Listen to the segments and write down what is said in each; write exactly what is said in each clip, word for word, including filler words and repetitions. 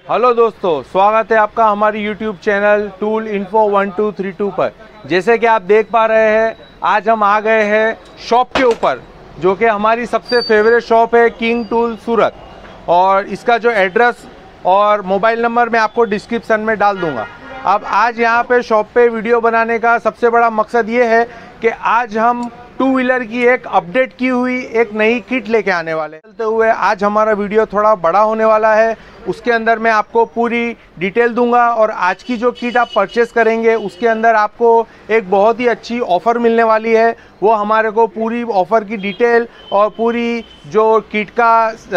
Hello दोस्तों, स्वागत है आपका हमारी YouTube channel tool info one two three two पर। जैसे कि आप देख पा रहे हैं, आज हम आ गए हैं शॉप के ऊपर, जो कि हमारी सबसे फेवरेट शॉप है किंग टूल सूरत। और इसका जो एड्रेस और मोबाइल नंबर मैं आपको डिस्क्रिप्शन में डाल दूंगा। अब आज यहाँ पे शॉप पे वीडियो बनाने का सबसे बड़ा मकसद ये है कि आज हम टू व्हीलर की एक अपडेट की हुई एक नई किट लेके आने वाले हैं। चलते हुए आज हमारा वीडियो थोड़ा बड़ा होने वाला है, उसके अंदर मैं आपको पूरी डिटेल दूंगा। और आज की जो किट आप परचेस करेंगे उसके अंदर आपको एक बहुत ही अच्छी ऑफ़र मिलने वाली है। वो हमारे को पूरी ऑफ़र की डिटेल और पूरी जो किट का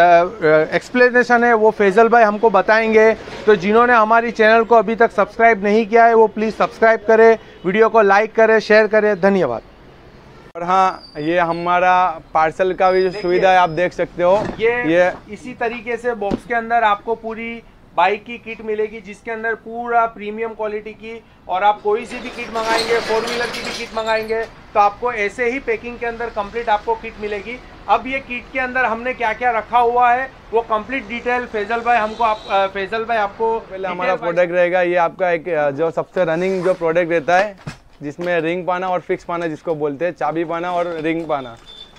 एक्सप्लेनेशन है वो फैजल भाई हमको बताएंगे। तो जिन्होंने हमारी चैनल को अभी तक सब्सक्राइब नहीं किया है वो प्लीज़ सब्सक्राइब करें, वीडियो को लाइक करें, शेयर करें। धन्यवाद। और हाँ, ये हमारा पार्सल का भी जो सुविधा है आप देख सकते हो। ये, ये इसी तरीके से बॉक्स के अंदर आपको पूरी बाइक की किट मिलेगी, जिसके अंदर पूरा प्रीमियम क्वालिटी की, और आप कोई सी भी किट मंगाएंगे, फोर व्हीलर की भी किट मंगाएंगे तो आपको ऐसे ही पैकिंग के अंदर कंप्लीट आपको किट मिलेगी। अब ये किट के अंदर हमने क्या क्या रखा हुआ है वो कंप्लीट डिटेल फैजल भाई हमको आप फैजल भाई आपको पहले हमारा प्रोडक्ट रहेगा। ये आपका एक जो सबसे रनिंग जो प्रोडक्ट रहता है, जिसमें रिंग पाना और फिक्स पाना जिसको बोलते हैं, चाबी पाना और रिंग पाना।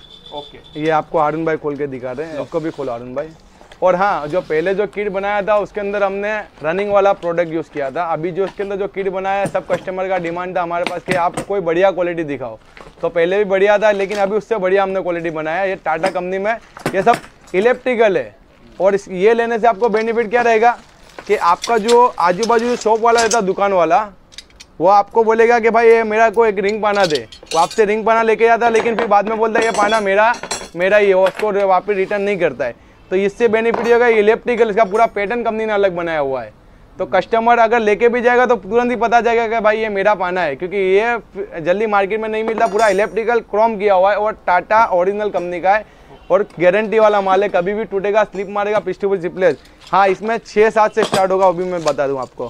ओके, ये आपको हारून भाई खोल के दिखा रहे हैं, इसको भी खोलो हारून भाई। और हाँ, जो पहले जो किट बनाया था उसके अंदर हमने रनिंग वाला प्रोडक्ट यूज़ किया था। अभी जो उसके अंदर जो किट बनाया है, सब कस्टमर का डिमांड था हमारे पास कि आप कोई बढ़िया क्वालिटी दिखाओ। तो पहले भी बढ़िया था, लेकिन अभी उससे बढ़िया हमने क्वालिटी बनाया है। ये टाटा कंपनी में ये सब इलेक्ट्रिकल है। और इस ये लेने से आपको बेनिफिट क्या रहेगा कि आपका जो आजू बाजू शॉप वाला रहता है, दुकान वाला, वो आपको बोलेगा कि भाई ये मेरा को एक रिंग पाना दे। वो आपसे रिंग पाना लेके जाता है, लेकिन फिर बाद में बोलता है ये पाना मेरा मेरा ही है, उसको वापस रिटर्न नहीं करता है। तो इससे बेनिफिट होगा इलेक्ट्रिकल, इसका पूरा पैटर्न कंपनी ने अलग बनाया हुआ है। तो कस्टमर अगर लेके भी जाएगा तो तुरंत ही पता जाएगा कि भाई ये मेरा पाना है, क्योंकि ये जल्दी मार्केट में नहीं मिलता। पूरा इलेक्ट्रिकल क्रोम किया हुआ है और टाटा ओरिजिनल कंपनी का है और गारंटी वाला माल है। कभी भी टूटेगा, स्लिप मारेगा, पिस्टल रिप्लेस। हाँ, इसमें छः सात से स्टार्ट होगा, वो भी मैं बता दूँ आपको,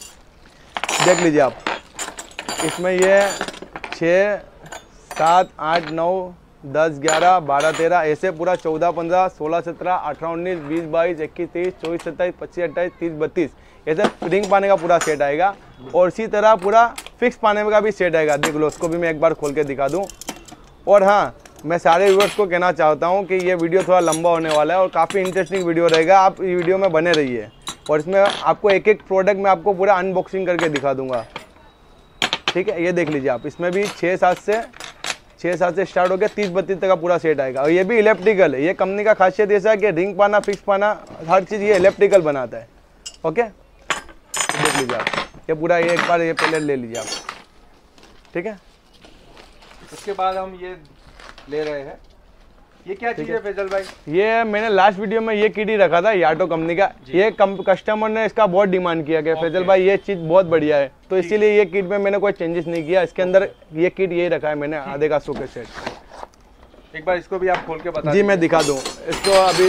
देख लीजिए आप। इसमें ये छः सात आठ नौ दस ग्यारह बारह तेरह ऐसे पूरा चौदह पंद्रह सोलह सत्रह अठारह उन्नीस बीस बाईस इक्कीस तेईस चौबीस सत्ताईस पच्चीस अट्ठाईस तीस बत्तीस ऐसे रिंग पाने का पूरा सेट आएगा। और इसी तरह पूरा फिक्स पाने का भी सेट आएगा। देख लो, उसको भी मैं एक बार खोल के दिखा दूँ। और हाँ, मैं सारे व्यूअर्स को कहना चाहता हूँ कि ये वीडियो थोड़ा लंबा होने वाला है और काफ़ी इंटरेस्टिंग वीडियो रहेगा। आप ये वीडियो में बने रहिए और इसमें आपको एक एक प्रोडक्ट में आपको पूरा अनबॉक्सिंग करके दिखा दूँगा, ठीक है। ये देख लीजिए आप, इसमें भी छः सात से छः सात से स्टार्ट हो गया, तीस बत्तीस तक का पूरा सेट आएगा। और ये भी इलेक्ट्रिकल है। ये कंपनी का खासियत ऐसा है कि रिंग पाना, फिक्स पाना, हर चीज़ ये इलेक्ट्रिकल बनाता है। ओके, देख लीजिए आप, ये पूरा ये एक बार ये पहले ले लीजिए आप, ठीक है। उसके बाद हम ये ले रहे हैं, ये क्या चीज़ है फैजल भाई? ये मैंने लास्ट वीडियो में ये किट ही रखा था, याटो कंपनी का। ये कस्टमर ने इसका बहुत डिमांड किया कि फैजल भाई ये चीज़ बहुत बढ़िया है, तो इसीलिए ये किट में मैंने कोई चेंजेस नहीं किया। इसके अंदर ये किट यही रखा है मैंने, आधे का सौ के सेट। एक बार इसको भी आप खोल के बता जी, मैं दिखा दूँ इसको। अभी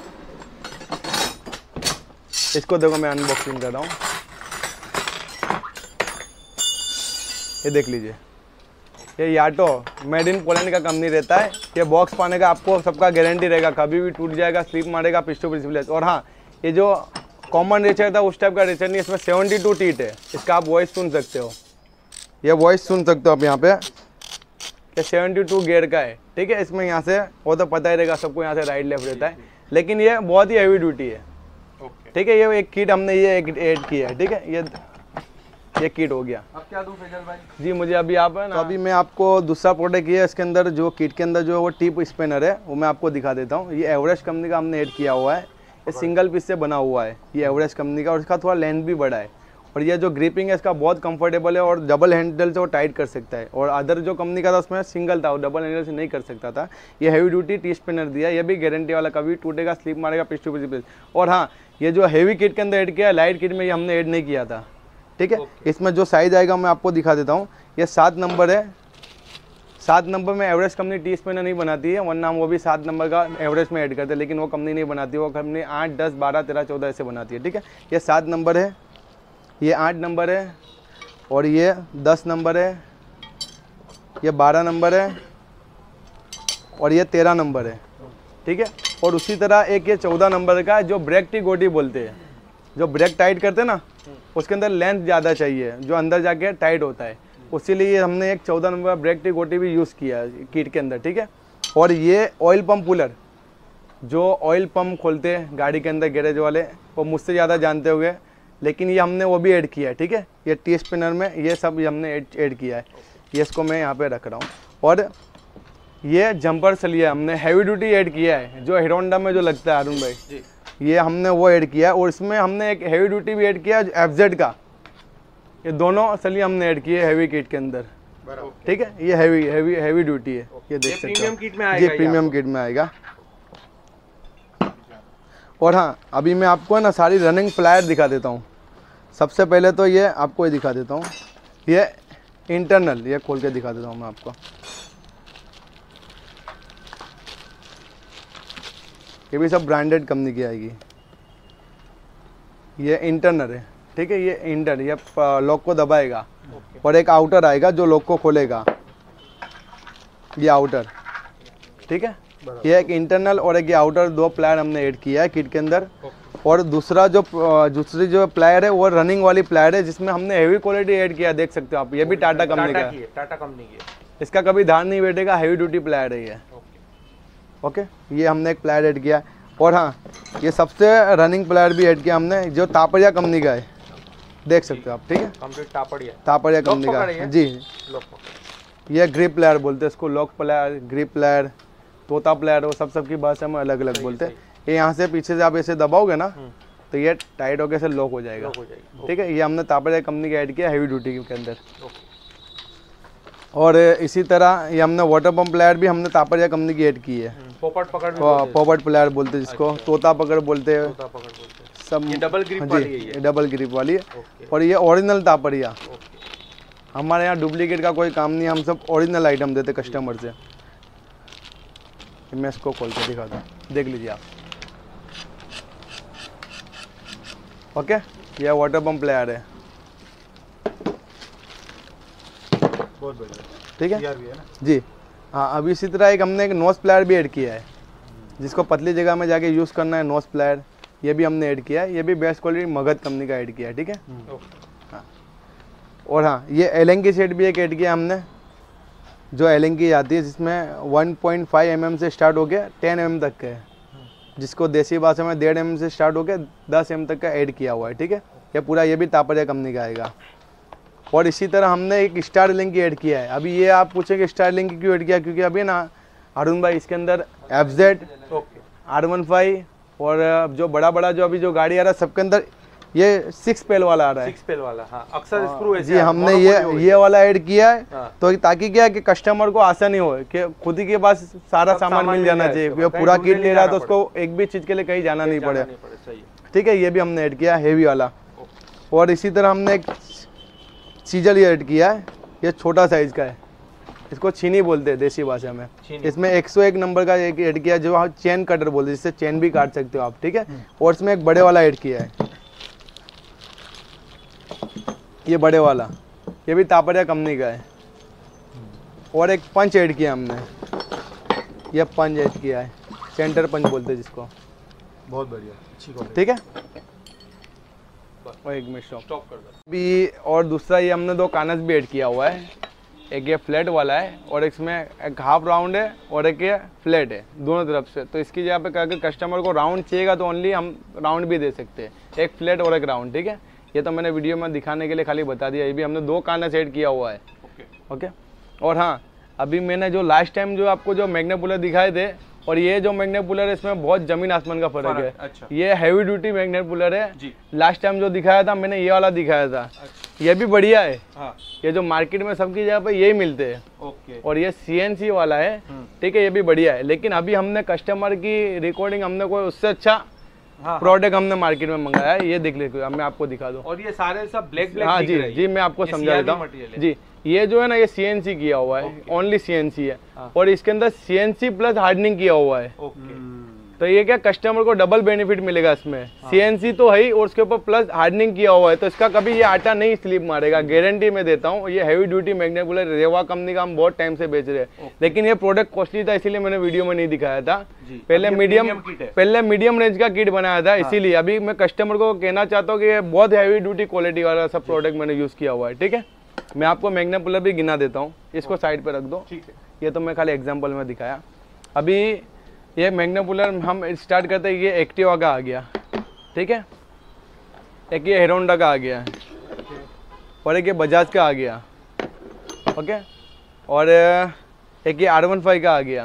इसको देखो, मैं अनबॉक्सिंग कर रहा हूँ। ये देख लीजिए, ये याटो मेड इन पोलैंड का कंपनी रहता है। ये बॉक्स पाने का आपको सबका गारंटी रहेगा, कभी भी टूट जाएगा, स्लिप मारेगा, पिस्टल रिप्लेस। और हाँ, ये जो कॉमन रेचर था उस टाइप का रेचर नहीं, इसमें सेवेंटी टू टीट है। इसका आप वॉइस सुन सकते हो, ये वॉइस सुन सकते हो आप यहाँ पे। ये सेवेंटी टू गियर का है, ठीक है। इसमें यहाँ से वो तो पता ही रहेगा सबको, यहाँ से राइट लेफ्ट रहता है, लेकिन ये बहुत ही हैवी ड्यूटी है, ठीक है। ये एक किट हमने ये एक ऐड की है, ठीक है। ये ये किट हो गया। अब क्या दूं फैजल भाई? जी, मुझे अभी आप है ना, तो अभी मैं आपको दूसरा प्रोडक्ट ये इसके अंदर जो किट के अंदर जो वो टिप स्पिनर है वो मैं आपको दिखा देता हूँ। ये एवरेस्ट कंपनी का हमने ऐड किया हुआ है। ये सिंगल पीस से बना हुआ है, ये एवरेस्ट कंपनी का, और इसका थोड़ा लेंथ भी बड़ा है। और ये जो ग्रिपिंग है इसका बहुत कंफर्टेबल है और डबल हैंडल से वो टाइट कर सकता है। और अदर जो कंपनी का था उसमें सिंगल था, वो डबल हैंडल से नहीं कर सकता था। ये हैवी ड्यूटी टी स्पिनर दिया, ये भी गारंटी वाला, कभी टूटेगा, स्लिप मारेगा, पिस्टल रिप्लेस। और हाँ, ये जो हैवी किट के अंदर ऐड किया है, लाइट किट में ये हमने ऐड नहीं किया था, ठीक है। इसमें जो साइज आएगा मैं आपको दिखा देता हूँ। ये सात नंबर है। सात नंबर में एवरेस्ट कंपनी टी स्पिनर नहीं बनाती है, वरना हम वो भी सात नंबर का एवरेस्ट में ऐड करते हैं, लेकिन वो कंपनी नहीं बनाती, वो कंपनी आठ दस बारह तेरह चौदह ऐसे बनाती है, ठीक है। ये सात नंबर है, ये आठ नंबर है, और ये दस नंबर है, ये बारह नंबर है, और ये तेरह नंबर है, ठीक है। और उसी तरह एक ये चौदह नंबर का है जो ब्रेक टी गोटी बोलते हैं, जो ब्रेक टाइट करते हैं ना उसके अंदर लेंथ ज़्यादा चाहिए, जो अंदर जाके टाइट होता है, उसीलिए हमने एक चौदह नंबर ब्रेक टी गोटी भी यूज़ किया है किट के अंदर, ठीक है। और ये ऑयल पम्प पुलर, जो ऑयल पम्प खोलते हैं गाड़ी के अंदर गैरेज वाले, वो मुझसे ज़्यादा जानते होंगे, लेकिन ये हमने वो भी ऐड किया है, ठीक है। ये टी स्पिनर में ये सब हमने ऐड किया है, ये इसको मैं यहाँ पे रख रहा हूँ। और ये जंपर सलिया हमने हैवी ड्यूटी ऐड किया है, जो हीरो होंडा में जो लगता है अरुण भाई जी, ये हमने वो ऐड किया है। और इसमें हमने एक हैवी ड्यूटी भी ऐड किया है एफ जेड का, ये दोनों सलिया हमने ऐड किए हैवी किट के अंदर, ठीक है। ये हैवी हैवी हैवी ड्यूटी है, ये देख सकते हो, प्रीमियम किट में आएगा, ये प्रीमियम किट में आएगा। और हाँ, अभी मैं आपको ना सारी रनिंग फ्लायर दिखा देता हूँ। सबसे पहले तो ये आपको ये दिखा देता हूँ, ये इंटरनल, ये खोल के दिखा देता हूँ मैं आपको। ये भी सब ब्रांडेड कंपनी की आएगी। ये इंटरनल है, ठीक है। ये इंटर, ये लॉक को दबाएगा और एक आउटर आएगा जो लॉक को खोलेगा, ये आउटर, ठीक है। ये एक इंटरनल और एक ये आउटर, दो प्लायर हमने ऐड किया है किट के अंदर। और दूसरा जो दूसरी जो प्लायर है वो रनिंग वाली प्लायर है, जिसमें हमने हेवी क्वालिटी ऐड किया, देख सकते हो आप। ये भी टाटा कंपनी का है, टाटा कंपनी की है। इसका कभी धार नहीं बैठेगा, हेवी ड्यूटी प्लायर है ये, ओके। ये हमने एक प्लायर ऐड किया। और हाँ, ये सबसे रनिंग प्लायर भी ऐड किया हमने, जो तापड़िया कंपनी का है, देख सकते हो आप, ठीक है। कंप्लीट तापड़िया तापड़िया कंपनी का है जी। ये ग्रिप प्लायर बोलते हैं इसको, लॉक प्लायर, ग्रिप प्लायर, तोता प्लायर, वो सब सबकी भाषा में अलग अलग बोलते हैं। ये यहाँ से पीछे से आप ऐसे दबाओगे ना तो ये टाइट होकर से लॉक हो जाएगा, ठीक है। ये हमने तापड़िया कंपनी का ऐड किया हैवी ड्यूटी के अंदर। और इसी तरह ये हमने वाटर पंप प्लायर भी हमने तापड़िया कंपनी की ऐड की है। पोपट पकड़, पोपट प्लायर बोलते हैं जिसको, तोता पकड़ बोलते हैं सब। ये डबल ग्रिप वाली है, ये डबल ग्रिप वाली है। और ये ओरिजिनल तापड़िया, हमारे यहाँ डुप्लीकेट का कोई काम नहीं है, हम सब ओरिजिनल आइटम देते कस्टमर से। मैं इसको खोल के दिखाता हूँ, देख लीजिए आप, ओके। ये वाटर पंप प्लेयर है, बहुत बढ़िया, ठीक है जी। हाँ, अभी इसी तरह एक हमने एक नोज प्लेयर भी ऐड किया है, जिसको पतली जगह में जाके यूज़ करना है, नोज प्लेयर, ये भी हमने ऐड किया है। ये भी बेस्ट क्वालिटी मगध कंपनी का ऐड किया है, ठीक है। हाँ, और हाँ, ये एलेंग की सेट भी एक ऐड किया हमने, जो एलेंग की आती है, जिसमें one point five M M से स्टार्ट हो गया टेन एम एम तक का है, जिसको देसी भाषा में डेढ़ एम एम से स्टार्ट हो गया दस एम तक का ऐड किया हुआ है, ठीक है। ये पूरा ये भी तापड़िया कंपनी का आएगा। और इसी तरह हमने एक स्टार लिंक की ऐड किया है। अभी ये आप पूछेंगे स्टार लिंक क्यों ऐड किया, क्योंकि अभी ना अरुण भाई इसके अंदर F Z, R one five और जो बड़ा बड़ा जो अभी जो गाड़ी आ रहा है सबके अंदर ये सिक्स पेल वाला आ रहा है, सिक्स पेल वाला, हाँ, अक्सर स्क्रू जी। हमने ये ये वाला ऐड किया है, हाँ। तो ताकि क्या है कि कस्टमर को आसानी हो कि खुद ही के पास सारा सामान मिल जाना चाहिए, पूरा किट ले रहा है तो उसको एक भी चीज के लिए कहीं जाना नहीं पड़े, ठीक है। ये भी हमने ऐड किया हैवी वाला। और इसी तरह हमने एक सीजल ये ऐड किया है, ये छोटा साइज का है, इसको छीनी बोलते हैं देसी भाषा में। इसमें एक सौ एक नंबर का एक ऐड किया, जो चेन कटर बोलते हैं, जिससे चेन भी काट सकते हो आप, ठीक है। और इसमें एक बड़े वाला ऐड किया है, ये बड़े वाला, ये भी तापड़िया कंपनी का है। और एक पंच ऐड किया हमने, ये पंच ऐड किया है, सेंटर पंच बोलते हैं जिसको, बहुत बढ़िया, अच्छी क्वालिटी, ठीक है। और एक मिनट स्टॉप कर दो भी। और दूसरा ये हमने दो कानस भी ऐड किया हुआ है, एक ये फ्लैट वाला है और इसमें एक हाफ राउंड है और एक ये फ्लैट है, दोनों तरफ से। तो इसकी जगह पे अगर कस्टमर को राउंड चाहिएगा तो ओनली हम राउंड भी दे सकते हैं, एक फ्लैट और एक राउंड, ठीक है। ये तो मैंने वीडियो में दिखाने के लिए खाली बता दिया। ये भी हमने दो कानस ऐड किया हुआ है, ओके ओके। और हाँ, अभी मैंने जो लास्ट टाइम जो आपको जो मैग्नेट पुलर दिखाए थे और ये जो मैग्नेट पुलर है, इसमें बहुत जमीन आसमान का फर्क है। अच्छा। ये हैवी ड्यूटी मैग्नेट पुलर है जी। लास्ट टाइम जो दिखाया था मैंने ये वाला दिखाया था। अच्छा। ये भी बढ़िया है। हाँ। ये जो मार्केट में सबकी जगह पे यही मिलते हैं, ओके। और ये सीएनसी वाला है, ठीक है, ये भी बढ़िया है। लेकिन अभी हमने कस्टमर की रिकॉर्डिंग हमने कोई उससे अच्छा हाँ, प्रोडक्ट हमने मार्केट में मंगाया है, ये देख लीजिए, मैं आपको दिखा दूं। और ये सारे सब ब्लैक ब्लैक, हाँ जी जी, मैं आपको समझा देता हूँ जी। ये जो है ना, ये सीएनसी किया हुआ है, ओनली सीएनसी है। हाँ। और इसके अंदर सीएनसी प्लस हार्डनिंग किया हुआ है, ओके। तो ये क्या कस्टमर को डबल बेनिफिट मिलेगा इसमें। सीएनसी तो है ही और उसके ऊपर प्लस हार्डनिंग किया हुआ है, तो इसका कभी ये आटा नहीं स्लिप मारेगा, गारंटी मैं देता हूँ। ये heavy duty magnet cooler Reva company का हम बहुत टाइम से बेच रहे हैं, लेकिन ये प्रोडक्ट कॉस्टली था इसीलिए मैंने वीडियो में नहीं दिखाया था। पहले मीडियम पहले मीडियम रेंज का किट बनाया था, इसीलिए अभी मैं कस्टमर को कहना चाहता हूँ कि ये बहुत हैवी ड्यूटी क्वालिटी वाला सब प्रोडक्ट मैंने यूज किया हुआ है। ठीक है, मैं आपको मैग्नेट कूलर भी गिना देता हूँ, इसको साइड पे रख दो। ठीक है, ये तो मैं खाली एग्जांपल में दिखाया। अभी ये मैग्नेट कूलर हम स्टार्ट करते हैं, ये एक्टिवा का आ गया, ठीक है, एक ये हीरो होंडा का आ गया और एक ये बजाज का आ गया, ओके, और एक ये आर वन फाइव का आ गया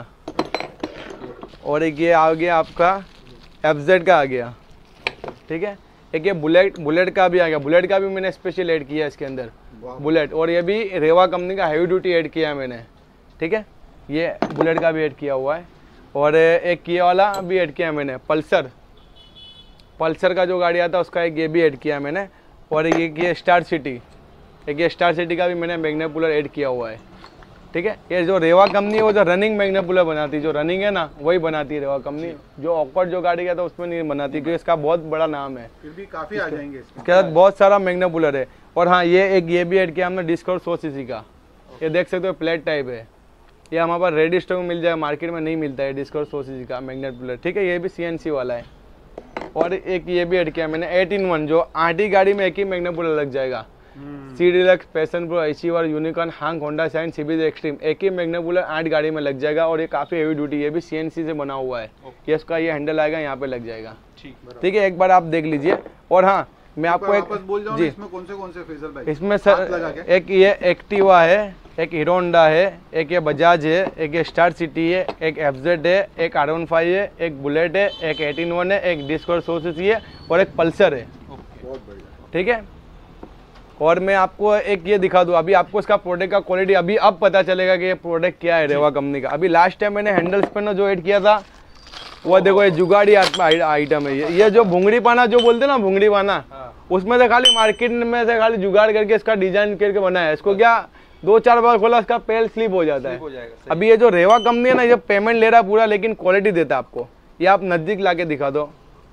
और एक ये आ गया आपका एफ जेड का आ गया, ठीक है, एक ये बुलेट बुलेट का भी आ गया। बुलेट का भी मैंने स्पेशल ऐड किया इसके अंदर, बुलेट, और ये भी रेवा कंपनी का हैवी ड्यूटी ऐड किया है मैंने। ठीक है, ये बुलेट का भी ऐड किया हुआ है और एक ये वाला भी ऐड किया है मैंने, पल्सर पल्सर का जो गाड़ी आता है उसका एक ये भी ऐड किया है मैंने, और एक ये स्टार सिटी, एक ये स्टार सिटी का भी मैंने मैग्नेट कूलर ऐड किया हुआ है। ठीक है, ये जो रेवा कंपनी है वो जो रनिंग मैग्नेट कूलर बनाती है, जो रनिंग है ना वही बनाती है रेवा कंपनी, जो ऑकवर्ड जो गाड़ी का था उसमें नहीं बनाती, क्योंकि इसका बहुत बड़ा नाम है, फिर भी काफी आ जाएंगे इसके साथ बहुत सारा मैग्नेट कूलर है। और हाँ, ये एक ये भी ऐड किया हमने डिस्कवर सौ सीसी का, ये देख सकते हो प्लेट टाइप है, ये हमारे पास रेडी स्टॉक में मिल जाएगा, मार्केट में नहीं मिलता है डिस्कवर सौ सीसी का मैग्नेट कूलर। ठीक है, ये भी सीएनसी वाला है। और एक ये भी ऐड किया मैंने एट इन वन, जो आधी गाड़ी में एक ही मैग्नेट कूलर लग जाएगा। C deluxe, passion pro, achiever, unicorn, hunk, Honda shine, CBZ extreme, एक ही मैग्नेट कूलर आठ गाड़ी में लग जाएगा और ये काफी हेवी ड्यूटी, ये भी सीएनसी से बना हुआ है। ये इसका ये हैंडल आएगा, यहाँ पे लग जाएगा। ठीक है, एक बार आप देख लीजिए। और हाँ, मैं आपको एक बोल जाऊं, जी इसमें कौन से कौन से फैजल भाई, इसमें सर एक ये एक्टिवा है, एक हीरो होंडा है, एक ये बजाज है, एक ये स्टार सिटी है, एक एफ जेड है, एक आर वन फाइव है, एक बुलेट है, एक एटीन वन है, एक डिस्कवर सौ सीसी है और एक पल्सर है। ठीक है, और मैं आपको एक ये दिखा दूं, अभी आपको इसका प्रोडक्ट का क्वालिटी अभी अब पता चलेगा कि ये प्रोडक्ट क्या है रेवा कंपनी का। अभी लास्ट टाइम मैंने हैंडल स्पिनर जो ऐड किया था वो देखो, ये जुगाड़ी आइटम है। ये ये जो भुंगड़ी पाना जो बोलते हैं ना, भुंगड़ी पाना, उसमें से खाली मार्केट में से खाली जुगाड़ करके इसका डिजाइन करके बनाया है। इसको क्या दो चार बार खोला इसका पेल स्लिप हो जाता है। अभी ये जो रेवा कंपनी है ना, ये पेमेंट ले रहा है पूरा, लेकिन क्वालिटी देता है आपको। ये आप नजदीक लाके दिखा दो।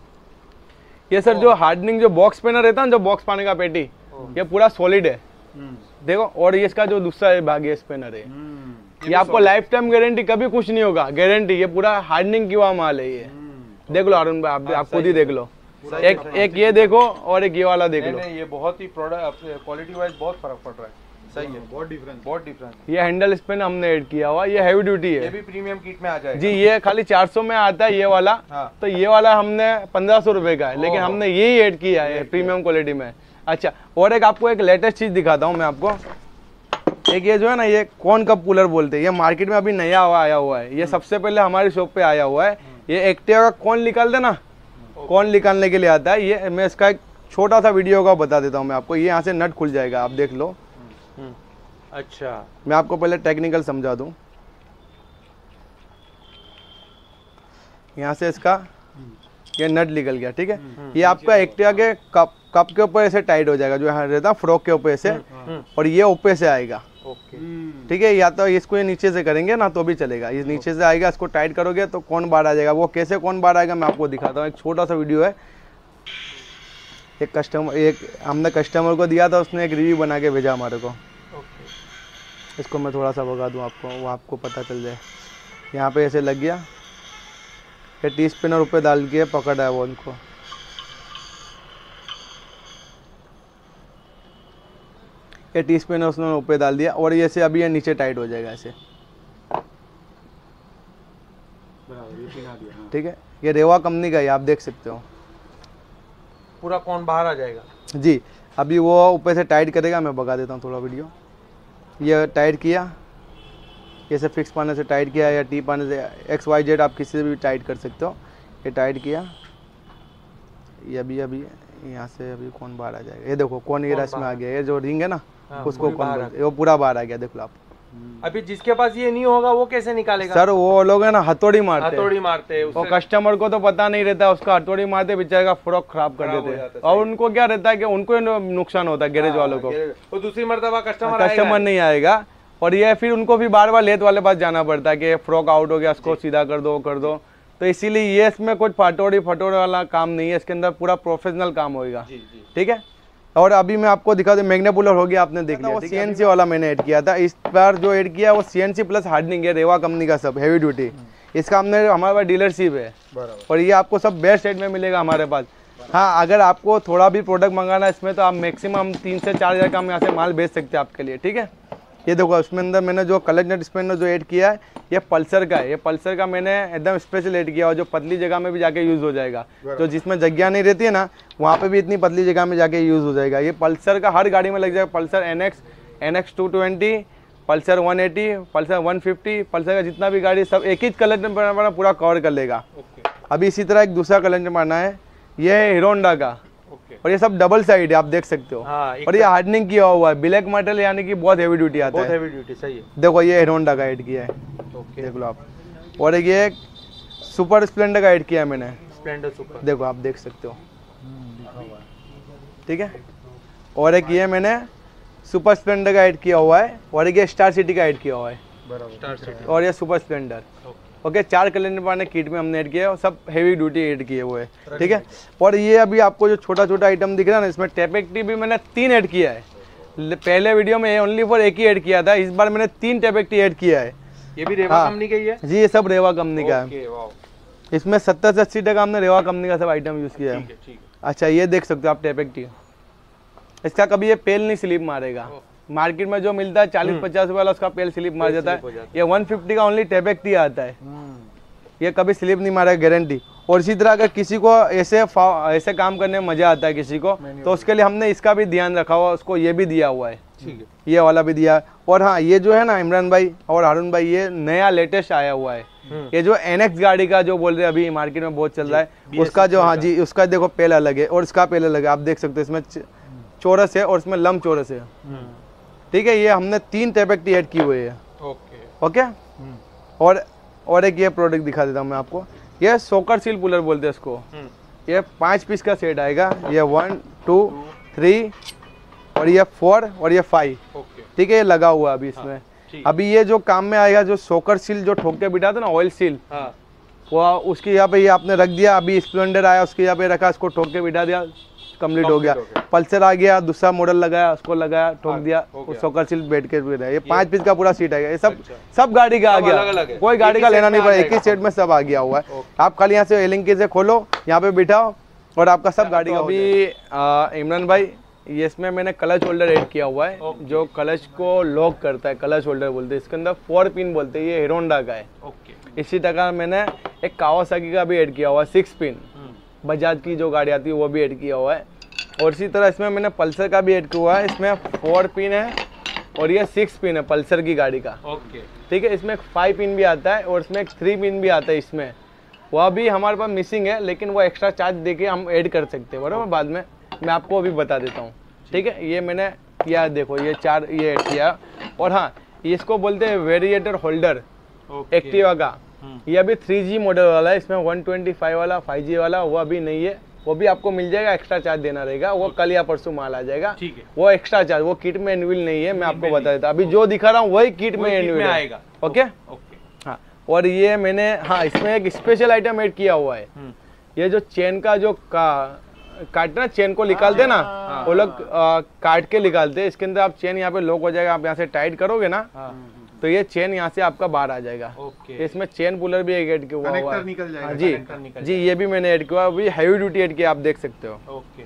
ये सर जो हार्डनिंग जो बॉक्स पेनर रहता है ना, जो बॉक्स पाने का पेटी, ये पूरा सॉलिड है देखो। और ये इसका जो दूसरा भाग है स्पिनर है, ये आपको लाइफ टाइम गारंटी, कभी कुछ नहीं होगा गारंटी। ये पूरा हार्डनिंग की हुआ माल है। ये देख लो अरुण भाई, आप, आप खुद ही देख लो। एक एक ये देखो और एक ये वाला देख लो। ये बहुत ही प्रोडक्ट क्वालिटी वाइज बहुत फर्क पड़ रहा है। सही है, बहुत डिफरेंस, बहुत डिफरेंस। ये हैंडल स्पिन हमने ऐड किया हुआ, ये हैवी ड्यूटी है। ये भी प्रीमियम किट में आ जाएगा जी। ये खाली चार सौ में आता है ये वाला। हाँ। तो ये वाला हमने पंद्रह सौ रुपए का है, लेकिन हमने यही ऐड किया है प्रीमियम क्वालिटी में। अच्छा, और एक आपको एक लेटेस्ट चीज दिखाता हूँ मैं आपको। एक ये जो है ना, ये कौन कप कूलर बोलते हैं, ये मार्केट में अभी नया हुआ आया हुआ है। ये सबसे पहले हमारी शॉप पे आया हुआ है। ये एक्टिवा का कौन निकाल देना, कौन निकालने के लिए आता है। ये मैं इसका एक छोटा सा वीडियो का बता देता हूँ मैं आपको। ये यहाँ से नट खुल जाएगा, आप देख लो। अच्छा, मैं आपको पहले टेक्निकल समझा दूं। यहाँ से इसका ये नट निकल गया, ठीक है। ये आपका एक्टिवा के कप कप के ऊपर ऐसे टाइट हो जाएगा, जो यहाँ रहता है फ्रॉक के ऊपर ऐसे, और ये ऊपर से आएगा। ठीक है, या तो इसको ये नीचे से करेंगे ना तो भी चलेगा। ये नीचे से आएगा, इसको टाइट करोगे तो कौन बाहर आ जाएगा। वो कैसे कौन बाहर आएगा मैं आपको दिखाता हूँ। एक छोटा सा वीडियो है। एक कस्टमर एक हमने कस्टमर को दिया था, उसने एक रिव्यू बना के भेजा हमारे को। इसको मैं थोड़ा सा भगा दूँ आपको, वो आपको पता चल जाए। यहाँ पे ऐसे लग गया, ये टी स्पिनर ऊपर डाल के पकड़ा है वो उनको। ये टी स्पिनर उसने ऊपर डाल दिया और ये से अभी ये नीचे टाइट हो जाएगा ऐसे। ठीक है, ये रेवा कंपनी का है, आप देख सकते हो। पूरा कौन बाहर आ जाएगा जी। अभी वो ऊपर से टाइट करेगा, मैं भगा देता हूँ थोड़ा वीडियो। ये टाइट किया, जैसे फिक्स पाने से टाइट किया या टी पाने से, एक्स वाई जेड आप किसी से भी टाइट कर सकते हो। ये टाइट किया, ये अभी अभी यहाँ से अभी कौन बाहर आ जाएगा। ये देखो कौन ये रस में आ गया। ये जो रिंग है ना, उसको कौन बोलते हैं, वो पूरा बाहर आ गया। देख लो आप। अभी जिसके पास ये नहीं होगा वो कैसे निकालेगा सर? वो लोग है ना हथौड़ी मारते हथौड़ी मारते हैं। वो कस्टमर को तो पता नहीं रहता, उसका हथौड़ी मारते बेचारे का फ्रॉक खराब कर देते हैं। और उनको क्या रहता है कि उनको नुकसान होता है, गैरेज वालों को। तो दूसरी मर्तबा कस्टमर कस्टमर नहीं आएगा, और ये फिर उनको भी बार बार लेथ वाले पास जाना पड़ता है कि फ्रॉक आउट हो गया, उसको सीधा कर दो कर दो। तो इसीलिए ये इसमें कुछ फटोड़ी फटोड़ी वाला काम नहीं है, इसके अंदर पूरा प्रोफेशनल काम होगा। ठीक है। और अभी मैं आपको दिखा दूं, मैग्नेट पुलर हो गया, आपने देख लिया, वो सीएनसी वाला मैंने ऐड किया था। इस बार जो ऐड किया वो सीएनसी प्लस हार्डनिंग है, रेवा कंपनी का सब हैवी ड्यूटी। इसका हमने हमारे पास डीलरशिप है और ये आपको सब बेस्ट रेट में मिलेगा हमारे पास। हाँ, अगर आपको थोड़ा भी प्रोडक्ट मंगाना है इसमें तो आप मैक्सिमम तीन से चार हज़ार का हम यहाँ से माल बेच सकते हैं आपके लिए। ठीक है। ये देखो इसमें अंदर मैंने जो कलर स्पेनर जो ऐड किया है ये पल्सर का है। ये पल्सर का मैंने एकदम स्पेशल ऐड किया और जो पतली जगह में भी जाके यूज़ हो जाएगा, जो जिसमें जगह नहीं रहती है ना वहाँ पे भी इतनी पतली जगह में जाके यूज़ हो जाएगा। ये पल्सर का हर गाड़ी में लग जाएगा। Pulsar N X, N X two twenty, Pulsar one eighty, Pulsar one fifty, Pulsar का जितना भी गाड़ी सब एक ही कलर में पूरा कवर कर लेगा। अभी इसी तरह एक दूसरा कलर मारना है, ये है हीरो होंडा का और ये सब डबल साइड है, आप देख सकते हो। हाँ, और ये हार्डनिंग किया हुआ है, ब्लैक मेटल यानी कि बहुत हेवी ड्यूटी आता है। बहुत हेवी ड्यूटी, सही है। देखो ये हीरो होंडा का ऐड किया है, ओके देख लो आप। और एक ये सुपर स्प्लेंडर का ऐड किया है मैंने, स्प्लेंडर सुपर, देखो आप देख सकते हो। ठीक है। और एक ये मैंने सुपर स्प्लेंडर का ऐड किया हुआ है और एक ये स्टार सिटी का ऐड किया हुआ है, स्टार सिटी और ये सुपर स्प्लेंडर। ओके okay, चार कैलेंडर पाने किट में हमने ऐड किया है, सब हेवी ड्यूटी ऐड किए हुए है। ठीक है। और ये अभी आपको जो छोटा छोटा आइटम दिख रहा है ना, इसमें टेपेक्टी भी मैंने तीन ऐड किया है। पहले वीडियो में ओनली फॉर एक ही ऐड किया था, इस बार मैंने तीन टेपेक्टी ऐड किया है। ये भी रेवा कंपनी का ही है जी, ये सब रेवा कंपनी का है। इसमें सत्तर से अस्सी टका हमने रेवा कंपनी का सब आइटम यूज किया है। अच्छा ये देख सकते हो आप टेपेक्टी, इसका कभी ये पेल नहीं स्लिप मारेगा। मार्केट में जो मिलता है चालीस पचास रुपए वाला उसका पेल स्लिप मार जाता है, ये वन फिफ्टी का ओनली टेपेक्टी आता है, ये कभी स्लिप नहीं मारेगा, गारंटी। और इसी तरह अगर किसी को ऐसे ऐसे काम करने में मजा आता है किसी को, तो उसके लिए हमने इसका भी ध्यान रखा हुआ, उसको ये भी दिया हुआ है। ठीक है। ये वाला भी दिया। और हाँ, ये जो है ना इमरान भाई और हारून भाई, ये नया लेटेस्ट आया हुआ है, ये जो एन एक्स गाड़ी का जो बोल रहे हैं अभी मार्केट में बहुत चल रहा है, उसका जो, हाँ जी, उसका देखो पेल अलग है और इसका पेल अलग है, आप देख सकते हो। इसमें चौरस है और इसमें लम चौरस है। ठीक है। ये हमने तीन टेपेक्टी ऐड की हुई है। Okay okay. और और एक ये प्रोडक्ट दिखा देता हूँ मैं आपको, ये सोकर सील पुलर बोलते हैं इसको। ये पांच पीस का सेट आएगा, ये वन टू थ्री और ये फोर और ये फाइव। ठीक है। ये लगा हुआ है अभी इसमें। हाँ, अभी ये जो काम में आएगा, जो सोकर सील जो ठोक के बिठाते ना, ऑयल सील, हाँ, वो उसकी यहाँ पे ये आपने रख दिया। अभी स्प्लेंडर आया उसके यहाँ पे रखा, इसको ठोक के बिठा दिया, कंप्लीट हो गया। पल्सर आ गया, दूसरा मॉडल लगाया, उसको लगाया, ठोक दिया, सोकर सील बैठ के भी रहा। ये पांच पीस का पूरा सीट आएगा। ये सब सब गाड़ी का आ गया, कोई गाड़ी का लेना नहीं पड़ा, एक ही सेट में सब आ गया हुआ है। आप खाली यहाँ से एलिंकी से खोलो, यहाँ पे बिठाओ और आपका सब गाड़ी का। अभी इमरान भाई, ये इसमें मैंने क्लच होल्डर ऐड किया हुआ है, जो क्लच को लॉक करता है, क्लच होल्डर बोलते हैं। इसके अंदर फोर पिन बोलते हैं, ये हीरो होंडा का है। इसी तरह मैंने एक कावासाकी का भी ऐड किया हुआ है, सिक्स पिन, बजाज की जो गाड़ी आती है वो भी ऐड किया हुआ है। और इसी तरह इसमें मैंने पल्सर का भी ऐड किया हुआ है, इसमें फोर पिन है और ये सिक्स पिन है पल्सर की गाड़ी का। ओके। ठीक है। इसमें फाइव पिन भी आता है और इसमें एक थ्री पिन भी आता है। इसमें वह भी हमारे पास मिसिंग है, लेकिन वो एक्स्ट्रा चार्ज देके हम ऐड कर सकते हैं, बराबर। बाद में मैं आपको अभी बता देता हूँ। ठीक है। ये मैंने किया, देखो ये चार ये ऐड किया। और हाँ, इसको बोलते हैं वेरिएटर होल्डर एक्टिवा का। ये अभी थ्री जी मॉडल वाला है, इसमें वन ट्वेंटी फाइव वाला फाइव जी वाला वो अभी नहीं है, वो भी आपको मिल जाएगा, एक्स्ट्रा चार्ज देना रहेगा। वो कल या परसों माल आ जाएगा। ठीक है। वो एक्स्ट्रा चार्ज, वो किट में एनुअल नहीं है, मैं आपको बता देता। अभी जो दिखा रहा हूँ वही किट में एनुअल आएगा। Okay okay. हाँ। और ये मैंने, हाँ, इसमें एक स्पेशल आइटम ऐड किया हुआ है। ये जो चेन का जो का काटना, चेन को निकालते ना, वो लोग काट के निकालते हैं। इसके अंदर आप चेन यहाँ पे लॉक हो जाएगा, आप यहाँ से टाइट करोगे ना तो ये चेन यहाँ से आपका बाहर आ जाएगा। ओके। इसमें चेन पुलर भी एक ऐड किया हुआ है, निकल जाएगा। हाँ, जी निकल जी, ये भी मैंने ऐड किया, अभी हैवी ड्यूटी ऐड किया, आप देख सकते हो। Okay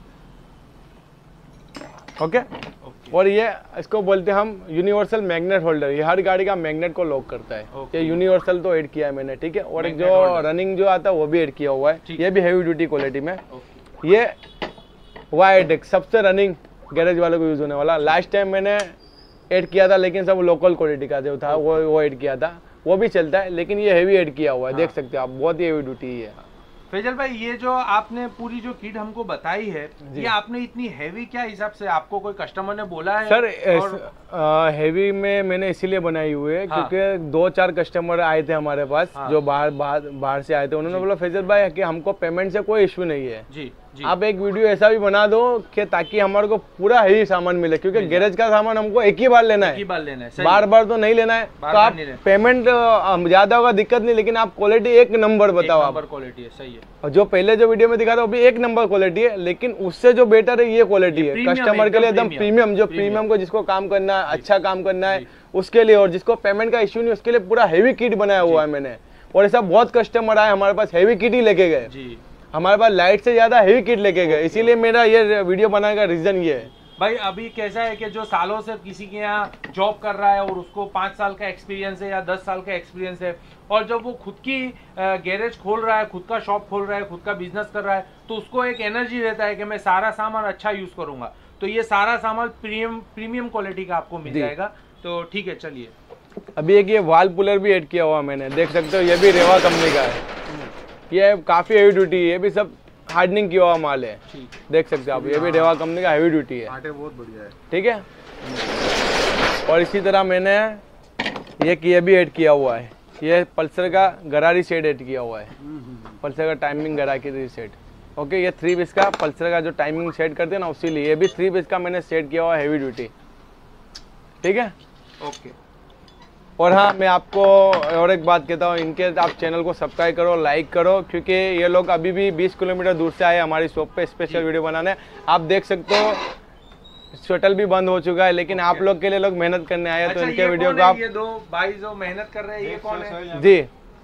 okay. और ये इसको बोलते हैं हम यूनिवर्सल मैग्नेट होल्डर, ये हर गाड़ी का मैग्नेट को लॉक करता है। ये यूनिवर्सल तो ऐड किया है मैंने। ठीक है। और एक जो रनिंग जो आता है वो भी ऐड किया हुआ है, ये भी हैवी ड्यूटी क्वालिटी में। ये वाइड सबसे रनिंग गैरेज वालों को यूज होने वाला, लास्ट टाइम मैंने ऐड किया था, लेकिन सब लोकल क्वालिटी का जो था वो वो ऐड किया था, वो भी चलता है, लेकिन ये हेवी ऐड किया हुआ है। हाँ। देख सकते हो आप, बहुत ही हेवी ड्यूटी है। फैजल भाई, ये जो आपने पूरी जो किट हमको बताई है, ये आपने इतनी हेवी क्या हिसाब से, आपको कोई कस्टमर ने बोला है? सर और... हेवी में मैंने इसीलिए बनाई हुई है। हाँ। क्योंकि दो चार कस्टमर आए थे हमारे पास। हाँ। जो बाहर बाहर बाहर से आए थे, उन्होंने बोला फैजल भाई कि हमको पेमेंट से कोई इश्यू नहीं है जी, आप एक वीडियो ऐसा भी बना दो कि ताकि हमारे को पूरा हेवी सामान मिले, क्योंकि गैरेज का सामान हमको एक ही बार लेना है, एक ही बार लेना है, बार बार तो नहीं लेना है। तो आप पेमेंट ज्यादा होगा दिक्कत नहीं, लेकिन आप क्वालिटी एक नंबर बताओ। आप क्वालिटी है, सही है। और जो पहले जो वीडियो में दिखा था वो भी एक नंबर क्वालिटी है, लेकिन उससे जो बेटर है ये क्वालिटी है, कस्टमर के लिए एकदम प्रीमियम। जो प्रीमियम को जिसको काम करना है, अच्छा काम करना है उसके लिए, और जिसको पेमेंट का इश्यू नहीं उसके लिए पूरा हेवी किट बनाया हुआ है मैंने। और ऐसा बहुत कस्टमर आए हमारे पास हेवी किट ही लेके गए, हमारे पास लाइट से ज्यादा हेवी किट लेके गए, इसीलिए मेरा ये वीडियो बनाने का रीजन ये है। भाई अभी कैसा है कि जो सालों से किसी के यहाँ जॉब कर रहा है और उसको पाँच साल का एक्सपीरियंस है या दस साल का एक्सपीरियंस है, और जब वो खुद की गैरेज खोल रहा है, खुद का शॉप खोल रहा है, खुद का बिजनेस कर रहा है, तो उसको एक एनर्जी रहता है कि मैं सारा सामान अच्छा यूज करूंगा। तो ये सारा सामान प्रीमियम प्रीमियम क्वालिटी का आपको मिल जाएगा। तो ठीक है, चलिए अभी एक ये वाल पुलर भी ऐड किया हुआ मैंने, देख सकते हो, ये भी रेवा कंपनी का है, ये काफी हेवी ड्यूटी है, ये भी सब हार्डनिंग किया हुआ माल है, देख सकते हो आप, ये भी रेवा कंपनी का हेवी ड्यूटी है, आटे बहुत बढ़िया है, ठीक है। और इसी तरह मैंने ये ये भी ऐड किया हुआ है, ये पल्सर का गरारी सेट ऐड किया हुआ है, पल्सर का टाइमिंग गरारी सेट, ओके। ये थ्री पीस का पल्सर का जो टाइमिंग सेट करते हैं ना, उसी लिए ये भी थ्री पीस का मैंने सेट किया हुआ है, हेवी ड्यूटी, ठीक है, ओके। और हाँ, मैं आपको और एक बात कहता हूँ, इनके आप चैनल को सब्सक्राइब करो, लाइक करो, क्योंकि ये लोग अभी भी बीस किलोमीटर दूर से आए हमारी शॉप पे स्पेशल वीडियो बनाने। आप देख सकते हो शटल भी बंद हो चुका है, लेकिन आप लोग के लिए लोग मेहनत करने आए, तो इनके वीडियो को आप, ये दो भाई जो मेहनत कर रहे हैं, ये कौन है? जी,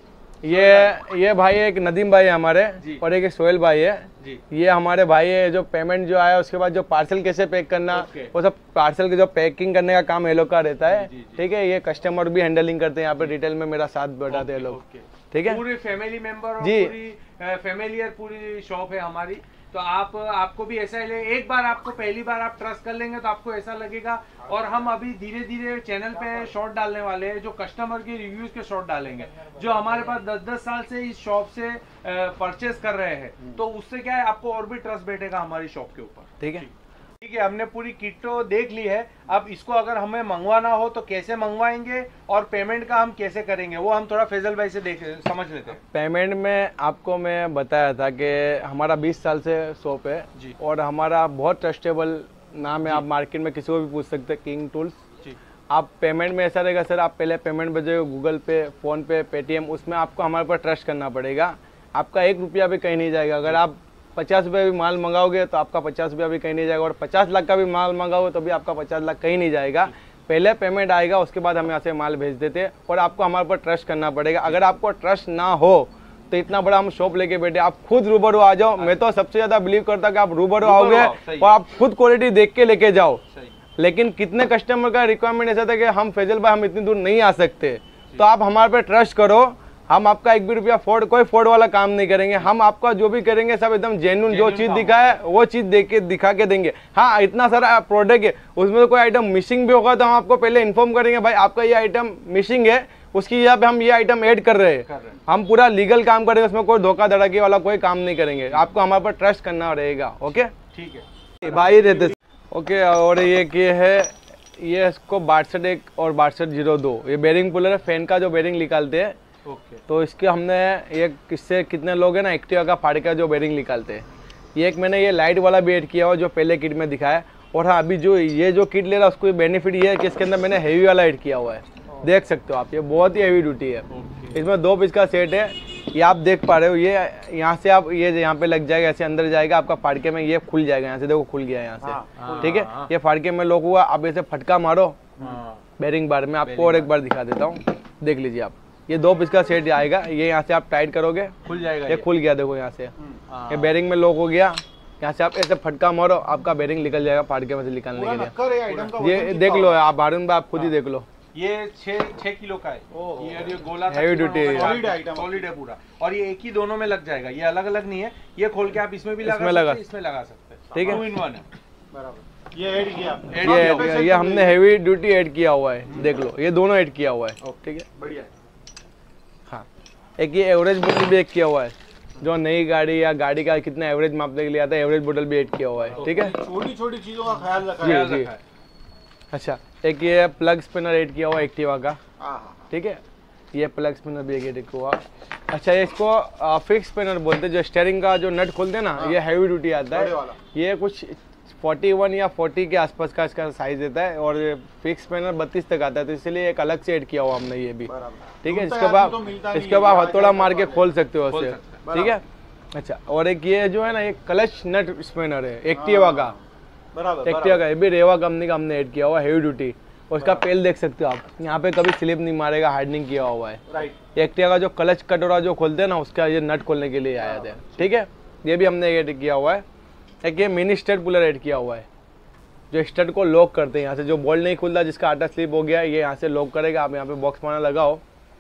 ये ये भाई एक नदीम भाई है हमारे, और एक सोहेल भाई है जी। ये हमारे भाई है, जो पेमेंट जो आया उसके बाद जो पार्सल कैसे पैक करना, वो सब पार्सल के जो पैकिंग करने का काम ये लोग का रहता है, ठीक है। ये कस्टमर भी हैंडलिंग करते हैं यहाँ पे, डिटेल में मेरा साथ बैठाते हैं लोग, ठीक है। पूरी फैमिली मेंबर जी, पूरी फैमिलियर पूरी शॉप है हमारी। तो आप आपको भी ऐसा ले, एक बार आपको पहली बार आप ट्रस्ट कर लेंगे तो आपको ऐसा लगेगा। और हम अभी धीरे धीरे चैनल पे शॉर्ट डालने वाले हैं, जो कस्टमर के रिव्यूज के शॉर्ट डालेंगे, जो हमारे पास दस दस साल से इस शॉप से परचेस कर रहे हैं, तो उससे क्या है, आपको और भी ट्रस्ट बैठेगा हमारी शॉप के ऊपर, ठीक है। ठीक है, हमने पूरी किट तो देख ली है। अब इसको अगर हमें मंगवाना हो तो कैसे मंगवाएंगे और पेमेंट का हम कैसे करेंगे, वो हम थोड़ा फैजल भाई से देख समझ लेते हैं। पेमेंट में आपको मैं बताया था कि हमारा बीस साल से शॉप है जी, और हमारा बहुत ट्रस्टेबल नाम है, आप मार्केट में किसी को भी पूछ सकते हैं, किंग टूल्स जी। आप पेमेंट में ऐसा रहेगा सर, आप पहले पेमेंट भेजोगे गूगल पे, फोन पे, पेटीएम, उसमें आपको हमारे पर ट्रस्ट करना पड़ेगा, आपका एक रुपया भी कहीं नहीं जाएगा। अगर आप पचास रुपये भी माल मंगाओगे तो आपका पचास रुपया भी कहीं नहीं जाएगा, और पचास लाख का भी माल मंगाओगे तो भी आपका पचास लाख कहीं नहीं जाएगा। पहले पेमेंट आएगा, उसके बाद हम यहाँ से माल भेज देते हैं, और आपको हमारे पर ट्रस्ट करना पड़ेगा। अगर आपको ट्रस्ट ना हो तो इतना बड़ा हम शॉप लेके बैठे, आप खुद रूबरू आ जाओ। मैं तो सबसे ज्यादा बिलीव करता कि आप रूबरू आओगे और आप खुद क्वालिटी देख के लेके जाओ। लेकिन कितने कस्टमर का रिक्वायरमेंट ऐसा था कि हम फैजल भाई हम इतनी दूर नहीं आ सकते, तो आप हमारे पे ट्रस्ट करो, हम आपका एक भी रुपया फ्रॉड, कोई फ्रॉड वाला काम नहीं करेंगे। हम आपका जो भी करेंगे सब एकदम जेन्युइन, जो चीज दिखा है वो चीज देख के दिखा के देंगे। हाँ, इतना सारा प्रोडक्ट है, उसमें तो कोई आइटम मिसिंग भी होगा तो हम आपको पहले इन्फॉर्म करेंगे, भाई आपका ये आइटम मिसिंग है, उसकी जगह पे हम ये आइटम ऐड कर रहे हैं। हम पूरा लीगल काम करेंगे, उसमें कोई धोखा धड़ाकी वाला कोई काम नहीं करेंगे। आपको हमारे पर ट्रस्ट करना रहेगा, ओके, ठीक है भाई रहते, ओके। और ये क्या है, ये इसको बासठ एक और बासठ जीरो दो, ये बेरिंग पुलर है, फैन का जो बेरिंग निकालते हैं, ओके। तो इसके हमने ये किससे कितने लोग हैं ना, एक्टिवा का फाड़ का जो बेरिंग निकालते हैं, ये एक मैंने ये लाइट वाला भी ऐड किया हुआ जो पहले किट में दिखाया। और हाँ, अभी जो ये जो किट ले रहा है उसको बेनिफिट ये है कि इसके अंदर मैंने हेवी वाला ऐड किया हुआ है, देख सकते हो आप, ये बहुत ही हेवी ड्यूटी है। इसमें दो पीस का सेट है, ये आप देख पा रहे हो, ये यहाँ से आप ये यहाँ पे लग जाएगा, ऐसे अंदर जाएगा, आपका फाड़के में ये खुल जाएगा, यहाँ से देखो खुल गया यहाँ से, ठीक है। ये फाड़के में लॉक हुआ, आप ऐसे फटका मारो बेरिंग बार में, आपको और एक बार दिखा देता हूँ, देख लीजिए आप, ये दो पीस का सेट आएगा, ये यहाँ से आप टाइट करोगे खुल जाएगा, ये खुल गया, देखो यहाँ से ये बेरिंग में लॉक हो गया, यहाँ से आप ऐसे फटका मारो, आपका बेरिंग निकल जाएगा फाड़के में से निकालने के लिए। ये देख लो आप हारून भाई, आप खुद ही देख लो, ये छह छह किलो का है, ये ये गोला heavy duty solid item, solid है पूरा, और ये एक ही दोनों में लग जाएगा, ये अलग अलग नहीं है। ये खोल के आप इसमें भी लगा सकते हैं, इसमें लगा सकते हैं, ठीक है, टू इन वन है, बराबर। ये ऐड किया, ये ये हमने हेवी ड्यूटी ऐड किया हुआ है, देख लो, ये दोनों ऐड किया हुआ है, ठीक है, बढ़िया। हाँ, एक ये एवरेज बोतल भी ऐड किया हुआ है, जो नई गाड़ी या गाड़ी का कितना एवरेज मापने के लिए आता है, एवरेज बोतल भी ऐड किया हुआ है, ठीक है। छोटी छोटी चीजों का ख्याल रखा है। अच्छा, एक ये प्लग स्पिनर ऐड किया हुआ एक्टिवा का, ठीक है। ये प्लग स्पिनर भी एक हुआ। अच्छा, ये इसको फिक्स स्पिनर बोलते हैं, जो स्टीयरिंग का जो नट खोलते हैं ना, ये हैवी ड्यूटी आता है। ये कुछ इकतालीस या चालीस के आसपास का इसका साइज देता है, और फिक्स स्पिनर बत्तीस तक आता है, तो इसलिए एक अलग से ऐड किया हुआ हमने ये भी। ठीक है, इसके बाद इसके बाद हथौड़ा मार के खोल सकते हो उससे। ठीक है। अच्छा, और एक ये जो है ना, एक क्लच नट स्पिनर है एक्टिवा का, एक्टिवा का, ये भी रेवा कंपनी का हमने ऐड किया हुआ, हैवी ड्यूटी। और इसका पेल देख सकते हो आप, यहाँ पे कभी स्लिप नहीं मारेगा, हार्डनिंग किया हुआ है। राइट। एक्टिवा का जो क्लच कटोरा जो खोलते हैं ना, उसका ये नट खोलने के लिए आया था। ठीक है, ये भी हमने ऐड किया हुआ है। एक ये मिनी स्टड पुलर ऐड किया हुआ है, जो स्टड को लॉक करते हैं यहाँ से, जो बोल्ट नहीं खुलता, जिसका आटा स्लिप हो गया, ये यहाँ से लॉक करेगा। आप यहाँ पे बॉक्स पाना लगाओ।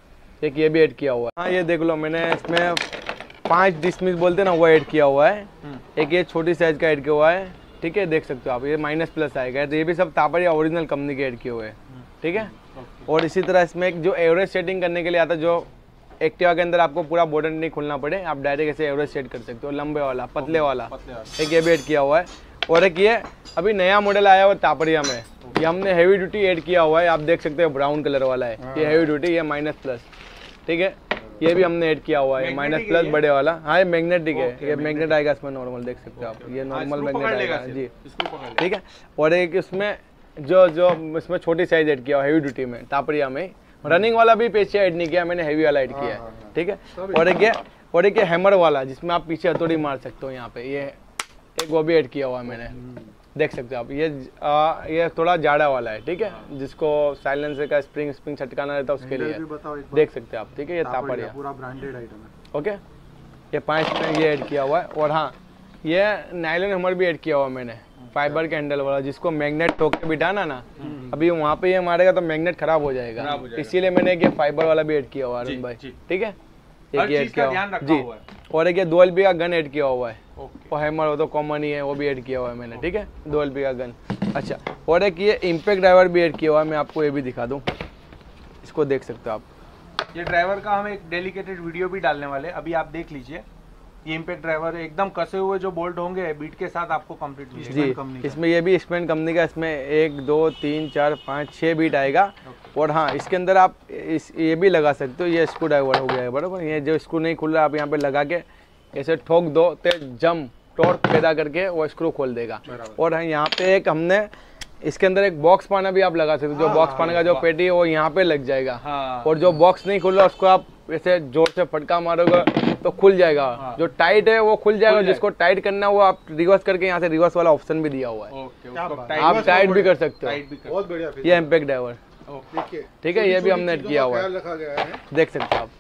एक ये भी ऐड किया हुआ है। हाँ, ये देख लो, मैंने इसमें पाँच डिसमिस बोलते हैं ना, वो ऐड किया हुआ है। एक ये छोटी साइज का ऐड किया हुआ है। ठीक है, देख सकते हो आप, ये माइनस प्लस आएगा। तो ये भी सब तापड़िया ओरिजिनल कंपनी के ऐड किए हुए हैं। ठीक है। और इसी तरह इसमें एक जो एवरेज सेटिंग करने के लिए आता है, जो एक्टिवा के अंदर आपको पूरा बॉर्डर नहीं खोलना पड़े, आप डायरेक्ट ऐसे एवरेज सेट कर सकते हो, लंबे वाला, पतले वाला, एक ये भी ऐड किया हुआ है। और एक ये अभी नया मॉडल आया हुआ तापड़िया में, ये हमने हैवी ड्यूटी ऐड किया हुआ है। आप देख सकते हो, ब्राउन कलर वाला है, ये हैवी ड्यूटी, ये माइनस प्लस। ठीक है, ये भी हमने ऐड किया हुआ है, माइनस प्लस बड़े वाला। हाँ, ये मैग्नेटिक है, ये मैग्नेट आएगा इसमें, नॉर्मल देख सकते हो आप, ये नॉर्मल मैग्नेट आएगा जी। ठीक है। और एक इसमें जो जो इसमें छोटी साइज ऐड किया हुआ हैवी ड्यूटी में, तापड़िया में। रनिंग वाला भी पीछे ऐड नहीं किया मैंने, हैवी वाला ऐड किया है। ठीक है। और एक ये और एक ये हैमर वाला, जिसमें आप पीछे हथौड़ी मार सकते हो, यहाँ पे ये एक वो भी ऐड किया हुआ है मैंने, देख सकते हो आप। ये आ, ये थोड़ा जाड़ा वाला है। ठीक है, जिसको साइलेंसर का स्प्रिंग स्प्रिंग छटकाना रहता है, उसके लिए देख सकते हो आप। ठीक है, ये तापड़िया पूरा ब्रांडेड आइटम है। ओके, ये पाँच में ये ऐड किया हुआ है। और हाँ, ये नायलॉन हैमर भी ऐड किया हुआ है मैंने, फाइबर के हैंडल वाला, जिसको मैग्नेट ठोक के बिठाना ना, अभी वहाँ पे ये मारेगा तो मैग्नेट खराब हो जाएगा, इसीलिए मैंने ये फाइबर वाला भी ऐड किया हुआ है अरुण भाई। ठीक है, एक ये ऐड किया हुआ जी। और एक ये दो एल पी का गन ऐड किया हुआ है, और हैमर वो तो कॉमन ही है, वो भी ऐड किया हुआ है मैंने। ठीक है, दो एल पी का गन। अच्छा, और एक ये इम्पैक्ट ड्राइवर भी ऐड किया हुआ है, मैं आपको ये भी दिखा दूँ, इसको देख सकते हो आप। ये ड्राइवर का हम एक डेडिकेटेड वीडियो भी डालने वाले, अभी आप देख लीजिए। ये इम्पैक्ट ड्राइवर एकदम कसे हुए जो बोल्ट होंगे, बीट के साथ आपको कंप्लीट जी। इसमें ये भी स्पेन कंपनी का, इसमें एक दो तीन चार पाँच छः बीट आएगा। और हाँ, इसके अंदर आप इस ये भी लगा सकते हो, ये स्क्रू ड्राइवर हो गया है बराबर। ये जो स्क्रू नहीं खुल रहा, आप यहाँ पे लगा के ऐसे ठोक दो तो जम टॉर्क पैदा करके वो स्क्रू खोल देगा। और हाँ, यहाँ पे एक हमने इसके अंदर एक बॉक्स पाना भी आप लगा सकते हो, जो बॉक्स पाने का जो पेटी है वो यहाँ पे लग जाएगा। और जो बॉक्स नहीं खुल रहा, उसको आप ऐसे जोर से फटका मारोगे तो खुल जाएगा। हाँ। जो टाइट है वो खुल जाएगा, जिसको टाइट करना है वो आप रिवर्स करके, यहाँ से रिवर्स वाला ऑप्शन भी दिया हुआ है। ओके, आप टाइट भी कर सकते हो। बहुत बढ़िया, ये इम्पैक्ट ड्राइवर। ठीक है, ये भी हमने ऐड किया हुआ है, देख सकते हो आप।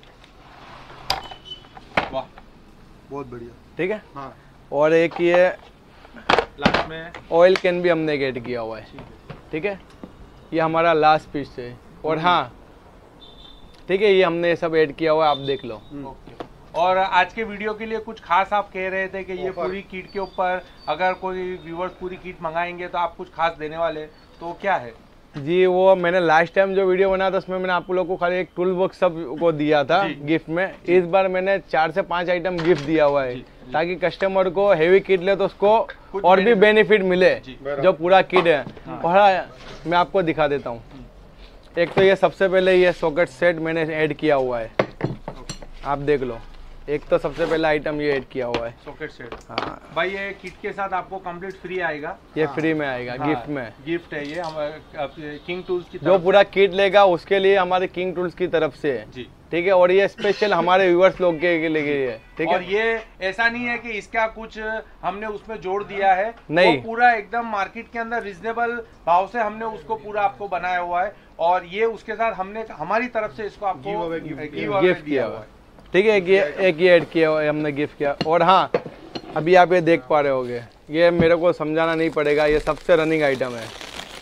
वाह, बहुत बढ़िया। ठीक है। हाँ। और एक ये लास्ट में ऑयल कैन भी हमने ऐड किया हुआ है। ठीक है, ये हमारा लास्ट पीस है। और हाँ, ठीक है, ये हमने सब ऐड किया हुआ है, आप देख लो। और आज के वीडियो के लिए कुछ खास आप कह रहे थे कि ये पूरी किट के ऊपर अगर कोई व्यूअर्स पूरी किट मंगाएंगे तो आप कुछ खास देने वाले, तो क्या है? जी, वो मैंने लास्ट टाइम जो वीडियो बनाया था उसमें मैंने आप लोगों को खाली एक टूल बॉक्स सब को दिया था गिफ्ट में। इस बार मैंने चार से पांच आइटम गिफ्ट दिया हुआ है, ताकि कस्टमर को हेवी किट ले तो उसको और भी बेनिफिट मिले, जो पूरा किट है। और हाँ, मैं आपको दिखा देता हूँ। एक तो ये सबसे पहले ये सॉकेट सेट मैंने ऐड किया हुआ है, आप देख लो। एक तो सबसे पहला आइटम ये ऐड किया हुआ है, सॉकेट सेट। हाँ भाई, ये किट के साथ आपको कंप्लीट फ्री आएगा। ये हाँ। फ्री में आएगा, हाँ। गिफ्ट में गिफ्ट है ये हमारे किंग टूल्स की तरफ जो पूरा किट लेगा उसके लिए हमारे किंग टूल्स की तरफ से है जी। ठीक है, और ये स्पेशल हमारे व्यूअर्स लोग के लिए है। ठीक है, और ये ऐसा नहीं है कि इसका कुछ हमने उसमें जोड़ दिया है, नहीं, वो पूरा एकदम मार्केट के अंदर रिजनेबल भाव से हमने उसको पूरा आपको बनाया हुआ है। और ये उसके साथ हमने हमारी तरफ से इसको आपको गिफ्ट किया हुआ है। ठीक है, एक ये एक ये ऐड किया हुआ है हमने, गिफ्ट किया। और हाँ, अभी आप ये देख पा रहे होगे, ये मेरे को समझाना नहीं पड़ेगा, ये सबसे रनिंग आइटम है।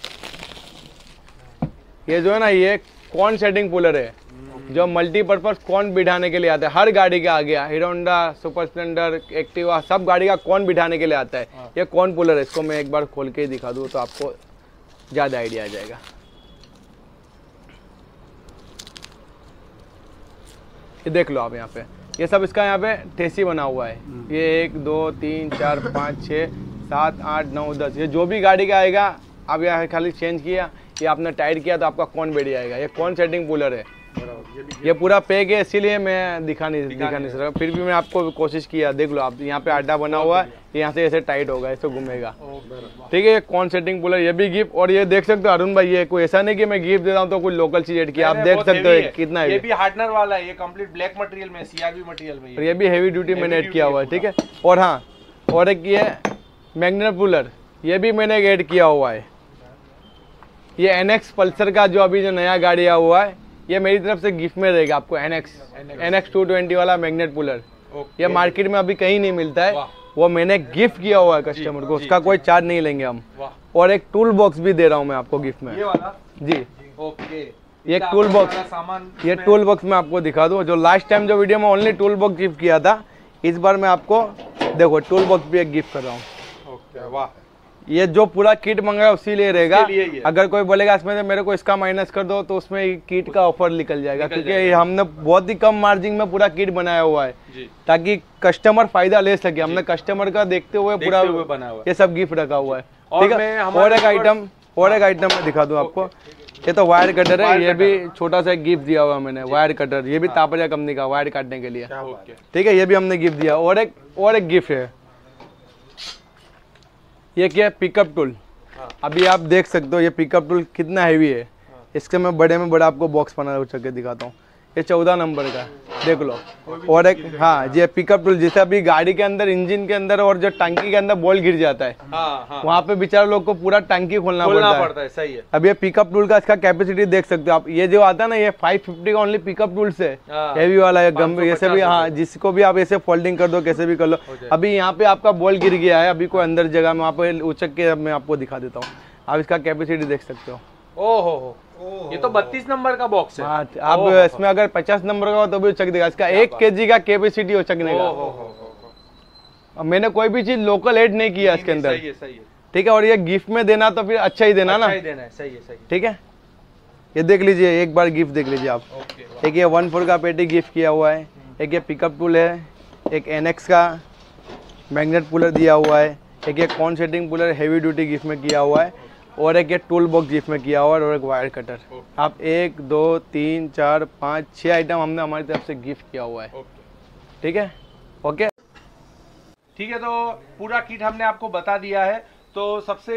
ये जो है ना, ये कॉर्न सेटिंग कूलर है, जो मल्टीपर्पज कॉर्न बिठाने के लिए आता है। हर गाड़ी के आगे, Hero Honda, Super Splendor, Activa, सब गाड़ी का कॉर्न बिठाने के लिए आता है। ये कॉर्न कूलर है, इसको मैं एक बार खोल के दिखा दूँ तो आपको ज़्यादा आइडिया आ जाएगा। ये देख लो आप, यहाँ पे ये सब इसका यहाँ पे ठेसी बना हुआ है। ये एक दो तीन चार पाँच छः सात आठ नौ दस, ये जो भी गाड़ी का आएगा आप यहाँ खाली चेंज किया, ये आपने टाइट किया तो आपका कौन बैठ जाएगा। ये कौन सेटिंग कूलर है, ये पूरा पैक है, इसीलिए मैं दिखा नहीं दिखा नहीं सकता, फिर भी मैं आपको कोशिश किया। देख लो आप, यहाँ पे अड्डा बना हुआ है, यहाँ से ऐसे टाइट होगा, ऐसे घूमेगा। ठीक है, कौन सेटिंग कूलर, ये भी गिफ्ट। और ये देख सकते हो अरुण भाई, ये कोई ऐसा नहीं कि मैं गिफ्ट दे रहा हूँ तो कोई लोकल चीज ऐड किया, आप देख सकते हो कितना ये भी हार्डनर वाला है, ये कंप्लीट ब्लैक मटेरियल में, सीआरबी मटेरियल में, ये भी हेवी ड्यूटी मैंने ऐड किया हुआ है। ठीक है, और हाँ, और एक ये मैग्नेट कूलर, ये भी मैंने ऐड किया हुआ है। ये एनएक्स पल्सर का जो अभी जो नया गाड़ी आया हुआ है, ये मेरी तरफ से गिफ्ट में रहेगा आपको। एनएक्स एनएक्स टू ट्वेंटी वाला मैग्नेट कूलर, ये मार्केट में अभी कहीं नहीं मिलता है, वो मैंने गिफ्ट किया हुआ है कस्टमर को, उसका कोई चार्ज नहीं लेंगे हम। और एक टूल बॉक्स भी दे रहा हूँ मैं आपको गिफ्ट में। ये वाला जी, ओके। ये एक टूल बॉक्स, ये टूल बॉक्स मैं आपको दिखा दूँ। जो लास्ट टाइम जो वीडियो में ओनली टूल बॉक्स गिफ्ट किया था, इस बार मैं आपको देखो टूल बॉक्स भी एक गिफ्ट कर रहा हूँ। ओके, वाह। ये जो पूरा किट मंगाया उसी लिए रहेगा। अगर कोई बोलेगा इसमें से मेरे को इसका माइनस कर दो, तो उसमें किट का ऑफर निकल जाएगा, क्योंकि हमने बहुत ही कम मार्जिन में पूरा किट बनाया हुआ है, ताकि कस्टमर फायदा ले सके। हमने कस्टमर का देखते हुए पूरा ये सब गिफ्ट रखा हुआ है। ठीक है, और एक आइटम और एक आइटम मैं दिखा दूं आपको। ये तो वायर कटर है, ये भी छोटा सा गिफ्ट दिया हुआ है मैंने, वायर कटर। ये भी तापजा कंपनी का, वायर काटने के लिए। ठीक है, ये भी हमने गिफ्ट दिया। और एक और एक गिफ्ट है, ये क्या है, पिकअप टूल। अभी आप देख सकते हो ये पिकअप टूल कितना हैवी है। इसके मैं बड़े में बड़ा आपको बॉक्स बना के दिखाता हूँ। ये चौदह नंबर का, देख लो। और एक हाँ, ये पिकअप टूल, जैसे अभी गाड़ी के अंदर, इंजन के अंदर और जो टंकी के अंदर बॉल गिर जाता है, हाँ, हाँ, वहाँ पे बेचारे लोग को पूरा टंकी खोलना पड़ता है, पड़ता है। सही है। अब ये पिकअप टूल का इसका कैपेसिटी देख सकते हो आप। ये जो आता है ना, ये पाँच सौ पचास का ओनली पिकअप टूल से, हैवी वाला है, गम ऐसे भी, हाँ, जिसको भी आप ऐसे फोल्डिंग कर दो, कैसे भी कर लो। अभी यहाँ पे आपका बॉल गिर गया है, अभी कोई अंदर जगह में, वहाँ पे उचक के मैं आपको दिखा देता हूँ। आप इसका कैपेसिटी देख सकते हो। ओहो हो, ये तो बत्तीस नंबर का बॉक्स है। हाँ, आप इसमें अगर पचास नंबर का हो तो भी उचक देगा। इसका एक केजी का कैपेसिटी उचकने का। मैंने कोई भी चीज लोकल ऐड नहीं किया इसके अंदर। सही है, सही है। ठीक है, और ये गिफ्ट में देना तो फिर अच्छा ही देना, अच्छा ना ही देना है। सही है, सही है। ठीक है, ये देख लीजिए, एक बार गिफ्ट देख लीजिए आप। एक ये वन फोर का पेटी गिफ्ट किया हुआ है, एक ये पिकअप टूल है, एक एनएक्स का मैग्नेट कूलर दिया हुआ है, एक ये cone setting cooler heavy duty gift में किया हुआ है, और एक ये टूल बॉक्स गिफ्ट में किया हुआ है, और एक वायर कटर। आप एक दो तीन चार पाँच छः आइटम हमने हमारी तरफ से गिफ्ट किया हुआ है। ठीक है, ओके। ठीक है, तो पूरा किट हमने आपको बता दिया है। तो सबसे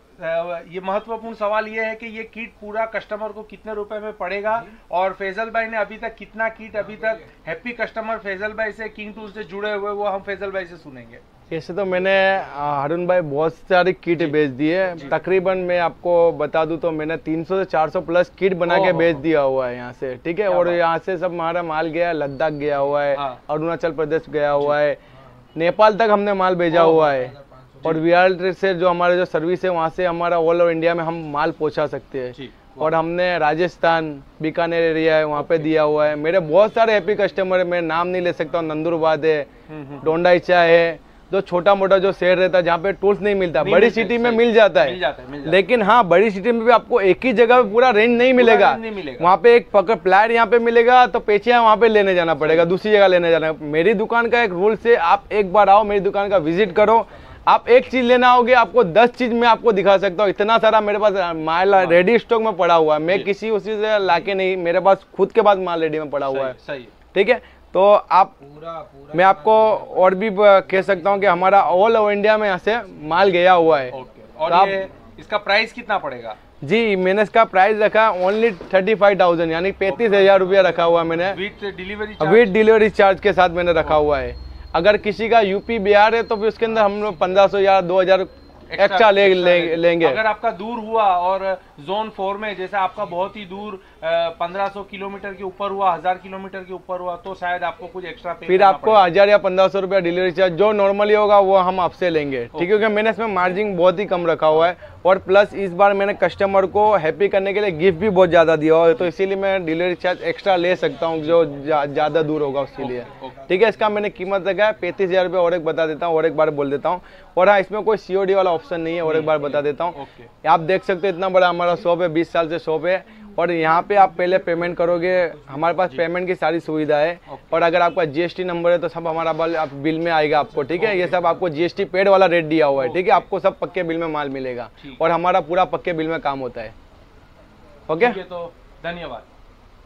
ये महत्वपूर्ण सवाल ये है कि ये किट पूरा कस्टमर को कितने रुपए में पड़ेगा, और फैजल भाई ने अभी तक कितना किट अभी तक हैप्पी कस्टमर फैजल भाई से, किंग टूल से जुड़े हुए, वो हम फैजल भाई से सुनेंगे। ऐसे तो मैंने हारून भाई बहुत सारी किट बेच दी है। तकरीबन मैं आपको बता दूं तो मैंने तीन सौ से चार सौ प्लस किट बना के बेच दिया हुआ है यहाँ से। ठीक है, और यहाँ से सब हमारा माल गया, लद्दाख गया हुआ है, अरुणाचल प्रदेश गया हुआ है, नेपाल तक हमने माल भेजा हुआ है, और वीआर से जो हमारे जो सर्विस है, वहाँ से हमारा ऑल ओवर इंडिया में हम माल पहुँचा सकते हैं। और हमने राजस्थान, बीकानेर एरिया है, वहाँ पे दिया हुआ है। मेरे बहुत सारे हैप्पी कस्टमर है, मैं नाम नहीं ले सकता हूँ। नंदुरबाद है, डोंडाईचा है, जो छोटा मोटा जो शहर रहता है जहाँ पे टूल्स नहीं मिलता, नहीं बड़ी सिटी में मिल जाता है, मिल जाता है, मिल जाता है। लेकिन हाँ, बड़ी सिटी में भी आपको एक ही जगह पे पूरा रेंज नहीं मिलेगा, मिलेगा। वहाँ पे एक पकड़ प्लायर यहाँ पे मिलेगा, तो पेचिया वहाँ पे लेने जाना पड़ेगा, दूसरी जगह लेने जाना। मेरी दुकान का एक रूल से, आप एक बार आओ मेरी दुकान का विजिट करो, आप एक चीज लेना होगे, आपको दस चीज मैं आपको दिखा सकता हूँ। इतना सारा मेरे पास माल रेडी स्टॉक में पड़ा हुआ है, मैं किसी उसी से लाके नहीं, मेरे पास खुद के पास माल रेडी में पड़ा हुआ है। ठीक है, तो आप पूरा, पूरा मैं आपको और भी कह सकता हूँ कि हमारा ऑल ओवर इंडिया में यहाँ से माल गया हुआ है। और तो ये इसका प्राइस कितना पड़ेगा? जी, मैंने इसका प्राइस रखा ओनली थर्टी फाइव थाउजेंड यानी पैंतीस हजार रुपया रखा हुआ मैंने, with delivery with delivery charge के साथ मैंने रखा हुआ है। अगर किसी का यूपी बिहार है तो फिर उसके अंदर हम लोग पंद्रह सौ या दो हजार एक्स्ट्रा ले, ले, लेंगे। अगर आपका दूर हुआ और जोन फोर में, जैसे आपका बहुत ही दूर पंद्रह सौ किलोमीटर के ऊपर हुआ, हजार किलोमीटर के ऊपर हुआ, तो शायद आपको कुछ एक्स्ट्रा पे फिर आपको हजार या पंद्रह सौ रुपया डिलीवरी चार्ज जो नॉर्मली होगा वो हम आपसे लेंगे। ठीक है, क्योंकि मैंने इसमें मार्जिन बहुत ही कम रखा हुआ है, और प्लस इस बार मैंने कस्टमर को हैप्पी करने के लिए गिफ्ट भी बहुत ज्यादा दिया हुआ है, तो इसीलिए मैं डिलीवरी चार्ज एक्स्ट्रा ले सकता हूँ जो ज्यादा दूर होगा उसके लिए। ठीक है, इसका मैंने कीमत रखा है पैंतीस हजार रुपये। और एक बता देता हूँ, और एक बार बोल देता हूँ, और हाँ, इसमें कोई सीओडी वाला ऑप्शन नहीं है, और एक बार बता देता हूँ। आप देख सकते हो इतना बड़ा हमारा शॉप है, बीस साल से शॉप है, और यहाँ पे आप पहले पेमेंट करोगे, हमारे पास पेमेंट की सारी सुविधा है, और अगर आपका जीएसटी नंबर है तो सब हमारा बिल आप बिल में आएगा आपको। ठीक है, ये सब आपको जीएसटी पेड वाला रेट दिया हुआ है। ठीक है, आपको सब पक्के बिल में माल मिलेगा, और हमारा पूरा पक्के बिल में काम होता है। ओके, तो धन्यवाद।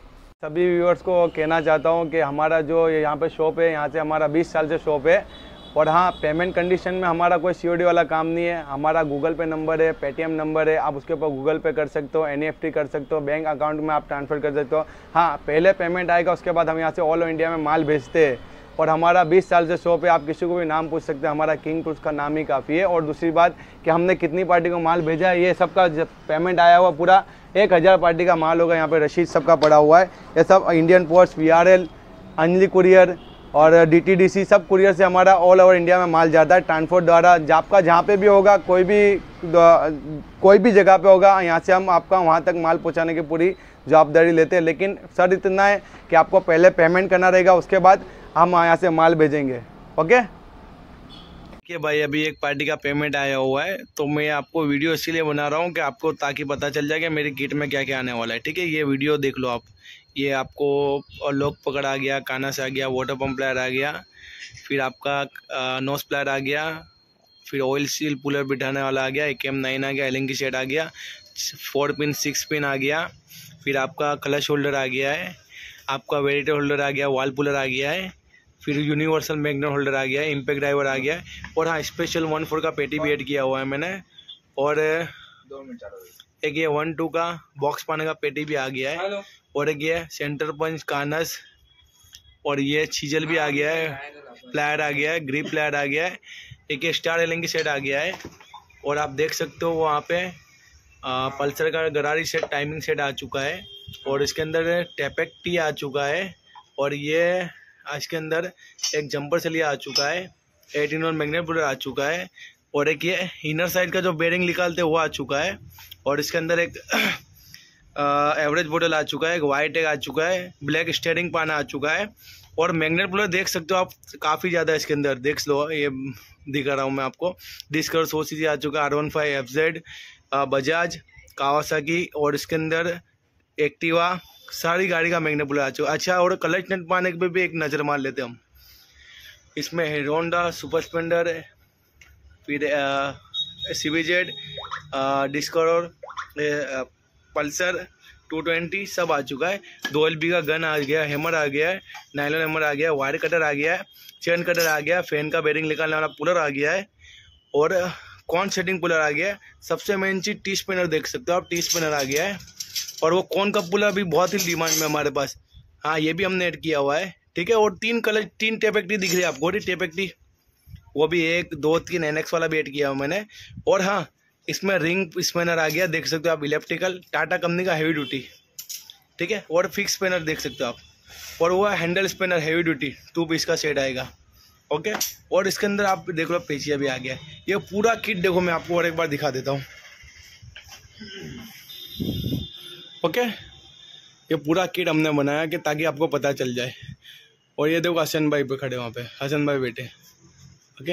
सभी व्यूअर्स को कहना चाहता हूँ कि हमारा जो यहाँ पे शॉप है, यहाँ से हमारा बीस साल से शॉप है। और हाँ, पेमेंट कंडीशन में हमारा कोई सीओडी वाला काम नहीं है। हमारा गूगल पे नंबर है, पेटीएम नंबर है, आप उसके ऊपर गूगल पे कर सकते हो, एनईएफटी कर सकते हो, बैंक अकाउंट में आप ट्रांसफ़र कर सकते हो। हाँ, पहले पेमेंट आएगा, उसके बाद हम यहाँ से ऑल इंडिया में माल भेजते हैं। और हमारा बीस साल से शॉप है, आप किसी को भी नाम पूछ सकते हैं, हमारा किंग टूल्स का नाम ही काफ़ी है। और दूसरी बात कि हमने कितनी पार्टी को माल भेजा है, ये सबका पेमेंट आया हुआ पूरा एक हज़ार पार्टी का माल होगा। यहाँ पे रसीद सबका पड़ा हुआ है। ये सब Indian post, V R L, Anjali courier और डीटीडीसी सब कुरियर से हमारा ऑल ओवर इंडिया में माल जाता है ट्रांसपोर्ट द्वारा। आपका जहाँ पे भी होगा, कोई भी कोई भी जगह पे होगा, यहाँ से हम आपका वहाँ तक माल पहुँचाने की पूरी जवाबदारी लेते हैं। लेकिन सर इतना है कि आपको पहले पेमेंट करना रहेगा, उसके बाद हम यहाँ से माल भेजेंगे। ओके कि भाई अभी एक पार्टी का पेमेंट आया हुआ है, तो मैं आपको वीडियो इसीलिए बना रहा हूँ कि आपको ताकि पता चल जाए कि मेरी किट में क्या क्या आने वाला है। ठीक है, ये वीडियो देख लो आप। ये आपको लॉक पकड़ आ गया, कानस आ गया, वाटर पंप प्लायर आ गया, फिर आपका नोज प्लायर आ गया, फिर ऑयल सील पुलर बिठाने वाला आ गया, एक एम नाइन आ गया, एलिंग की सेट आ गया, फोर पिन सिक्स पिन आ गया, फिर आपका क्लच होल्डर आ गया है, आपका वेरिएटर होल्डर आ गया, वाल पुलर आ गया है, फिर यूनिवर्सल मैग्नेट होल्डर आ गया है, इम्पैक्ट ड्राइवर आ गया है, और हाँ स्पेशल वन फोर का पेटी भी ऐड किया हुआ है मैंने। और एक ये वन टू का बॉक्स पाने का पेटी भी आ गया है, और एक ये सेंटर पंच कानस, और ये चीजल भी आ गया है, प्लायर आ गया है, ग्रिप प्लायर आ गया है, एक ये स्टार एलिंग की सेट आ गया है। और आप देख सकते हो वहाँ पे आ, पल्सर का गरारी सेट, टाइमिंग सेट आ चुका है, और इसके अंदर टेपेक टी आ चुका है, और ये इसके अंदर एक जंपर से लिया आ चुका है, एटीन और मैग्नेट पुलर आ चुका है, और एक ये इनर साइड का जो बेरिंग निकालते हैं वो आ चुका है, और इसके अंदर एक एवरेज बोतल आ चुका है, एक वाइट एक आ चुका है, ब्लैक स्टेयरिंग पाना आ चुका है, और मैग्नेट पुलर देख सकते हो आप काफ़ी ज़्यादा इसके अंदर देख लो, ये दिखा रहा हूँ मैं आपको। डिस्कवर सौ सी सी आ चुका है, R one five F Z, Bajaj, Kawasaki, और इसके अंदर एक्टिवा, सारी गाड़ी का मैग्नेट पुलर आ चुका। अच्छा, और क्लच नट पाने पे भी एक नज़र मार लेते हम। इसमें हीरो होंडा सुपर स्प्लेंडर, फिर CBZ, Discover, Pulsar two twenty सब आ चुका है। दो एल बी का गन आ गया, हैमर आ गया है, नायलॉन हैमर आ गया, वायर कटर आ गया है, चेन कटर आ गया, फैन का बेरिंग निकालने वाला पुलर आ गया है, और कॉन सेटिंग पुलर आ गया है। सबसे मेन चीज टी स्पिनर देख सकते हो आप, टी स्पिनर आ गया है, और वो कॉन का पुलर भी बहुत ही डिमांड में हमारे पास। हाँ, ये भी हमने ऐड किया हुआ है। ठीक है, और तीन कलर तीन टेपेक्टी दिख रही है आपको, टेपेक्टी वो भी एक दो तीन एनएक्स वाला भी ऐड किया हुआ मैंने। और हाँ, इसमें रिंग स्पिनर आ गया, देख सकते हो आप, इलेक्ट्रिकल टाटा कंपनी का हैवी ड्यूटी। ठीक है, और फिक्स स्पिनर देख सकते हो आप, और वो handle spinner heavy duty two piece का सेट आएगा। ओके, और इसके अंदर आप देख लो पेचिया भी आ गया। ये पूरा किट देखो, मैं आपको और एक बार दिखा देता हूँ। ओके, ये पूरा किट हमने बनाया कि ताकि आपको पता चल जाए। और ये देखो हसन भाई पे खड़े, वहाँ पे हसन भाई बेटे। ओके,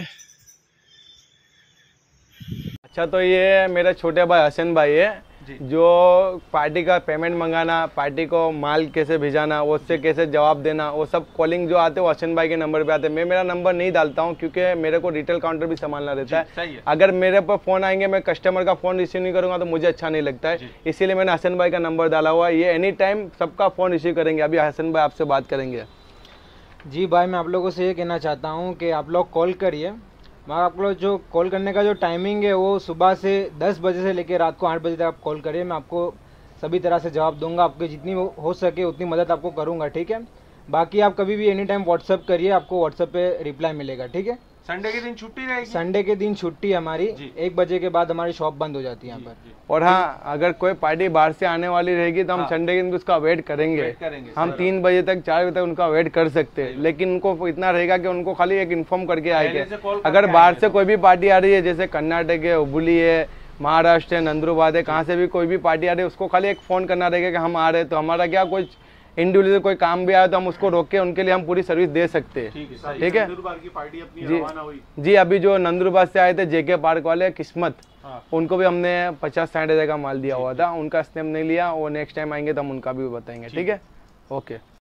अच्छा, तो ये मेरे छोटे भाई हसन भाई है, जो पार्टी का पेमेंट मंगाना, पार्टी को माल कैसे भेजाना, वो उससे कैसे जवाब देना, वो सब कॉलिंग जो आते हैं वो हसन भाई के नंबर पे आते हैं। मैं मेरा नंबर नहीं डालता हूँ, क्योंकि मेरे को रिटेल काउंटर भी संभालना रहता है, है। अगर मेरे पर फ़ोन आएंगे, मैं कस्टमर का फ़ोन रिसीव नहीं करूँगा तो मुझे अच्छा नहीं लगता है, इसीलिए मैंने हसन भाई का नंबर डाला हुआ है। ये एनी टाइम सबका फ़ोन रिसीव करेंगे। अभी हसन भाई आपसे बात करेंगे। जी भाई, मैं आप लोगों से ये कहना चाहता हूँ कि आप लोग कॉल करिए। मैं आप लोग जो कॉल करने का जो टाइमिंग है वो सुबह से दस बजे से लेकर रात को आठ बजे तक आप कॉल करिए। मैं आपको सभी तरह से जवाब दूंगा, आपकी जितनी हो सके उतनी मदद आपको करूंगा। ठीक है, बाकी आप कभी भी एनी टाइम व्हाट्सअप करिए, आपको व्हाट्सअप पे रिप्लाई मिलेगा। ठीक है, संडे के दिन छुट्टी रहेगी? संडे के दिन छुट्टी हमारी, एक बजे के बाद हमारी शॉप बंद हो जाती है यहाँ पर। और हाँ, अगर कोई पार्टी बाहर से आने वाली रहेगी तो हम हाँ। संडे के दिन उसका वेट करेंगे, वेट करेंगे। हम तीन बजे तक चार बजे तक उनका वेट कर सकते हैं, लेकिन उनको इतना रहेगा कि उनको खाली एक इन्फॉर्म करके आएंगे। अगर बाहर से कोई भी पार्टी आ रही है, जैसे कर्नाटक है, हुबली है, महाराष्ट्र है, नंदुरबार है, कहाँ से भी कोई भी पार्टी आ रही है, उसको खाली एक फ़ोन करना रहेगा कि हम आ रहे हैं। तो हमारा क्या कुछ इंडिविजुअल कोई काम भी आया तो हम उसको रोक के उनके लिए हम पूरी सर्विस दे सकते हैं। ठीक है जी जी अभी जो नंदुरबार से आए थे जेके पार्क वाले किस्मत, हाँ। उनको भी हमने पचास साठ हज़ार का माल दिया हुआ था, उनका स्टेप नहीं लिया, वो नेक्स्ट टाइम आएंगे तो हम उनका भी बताएंगे। ठीक है, ओके।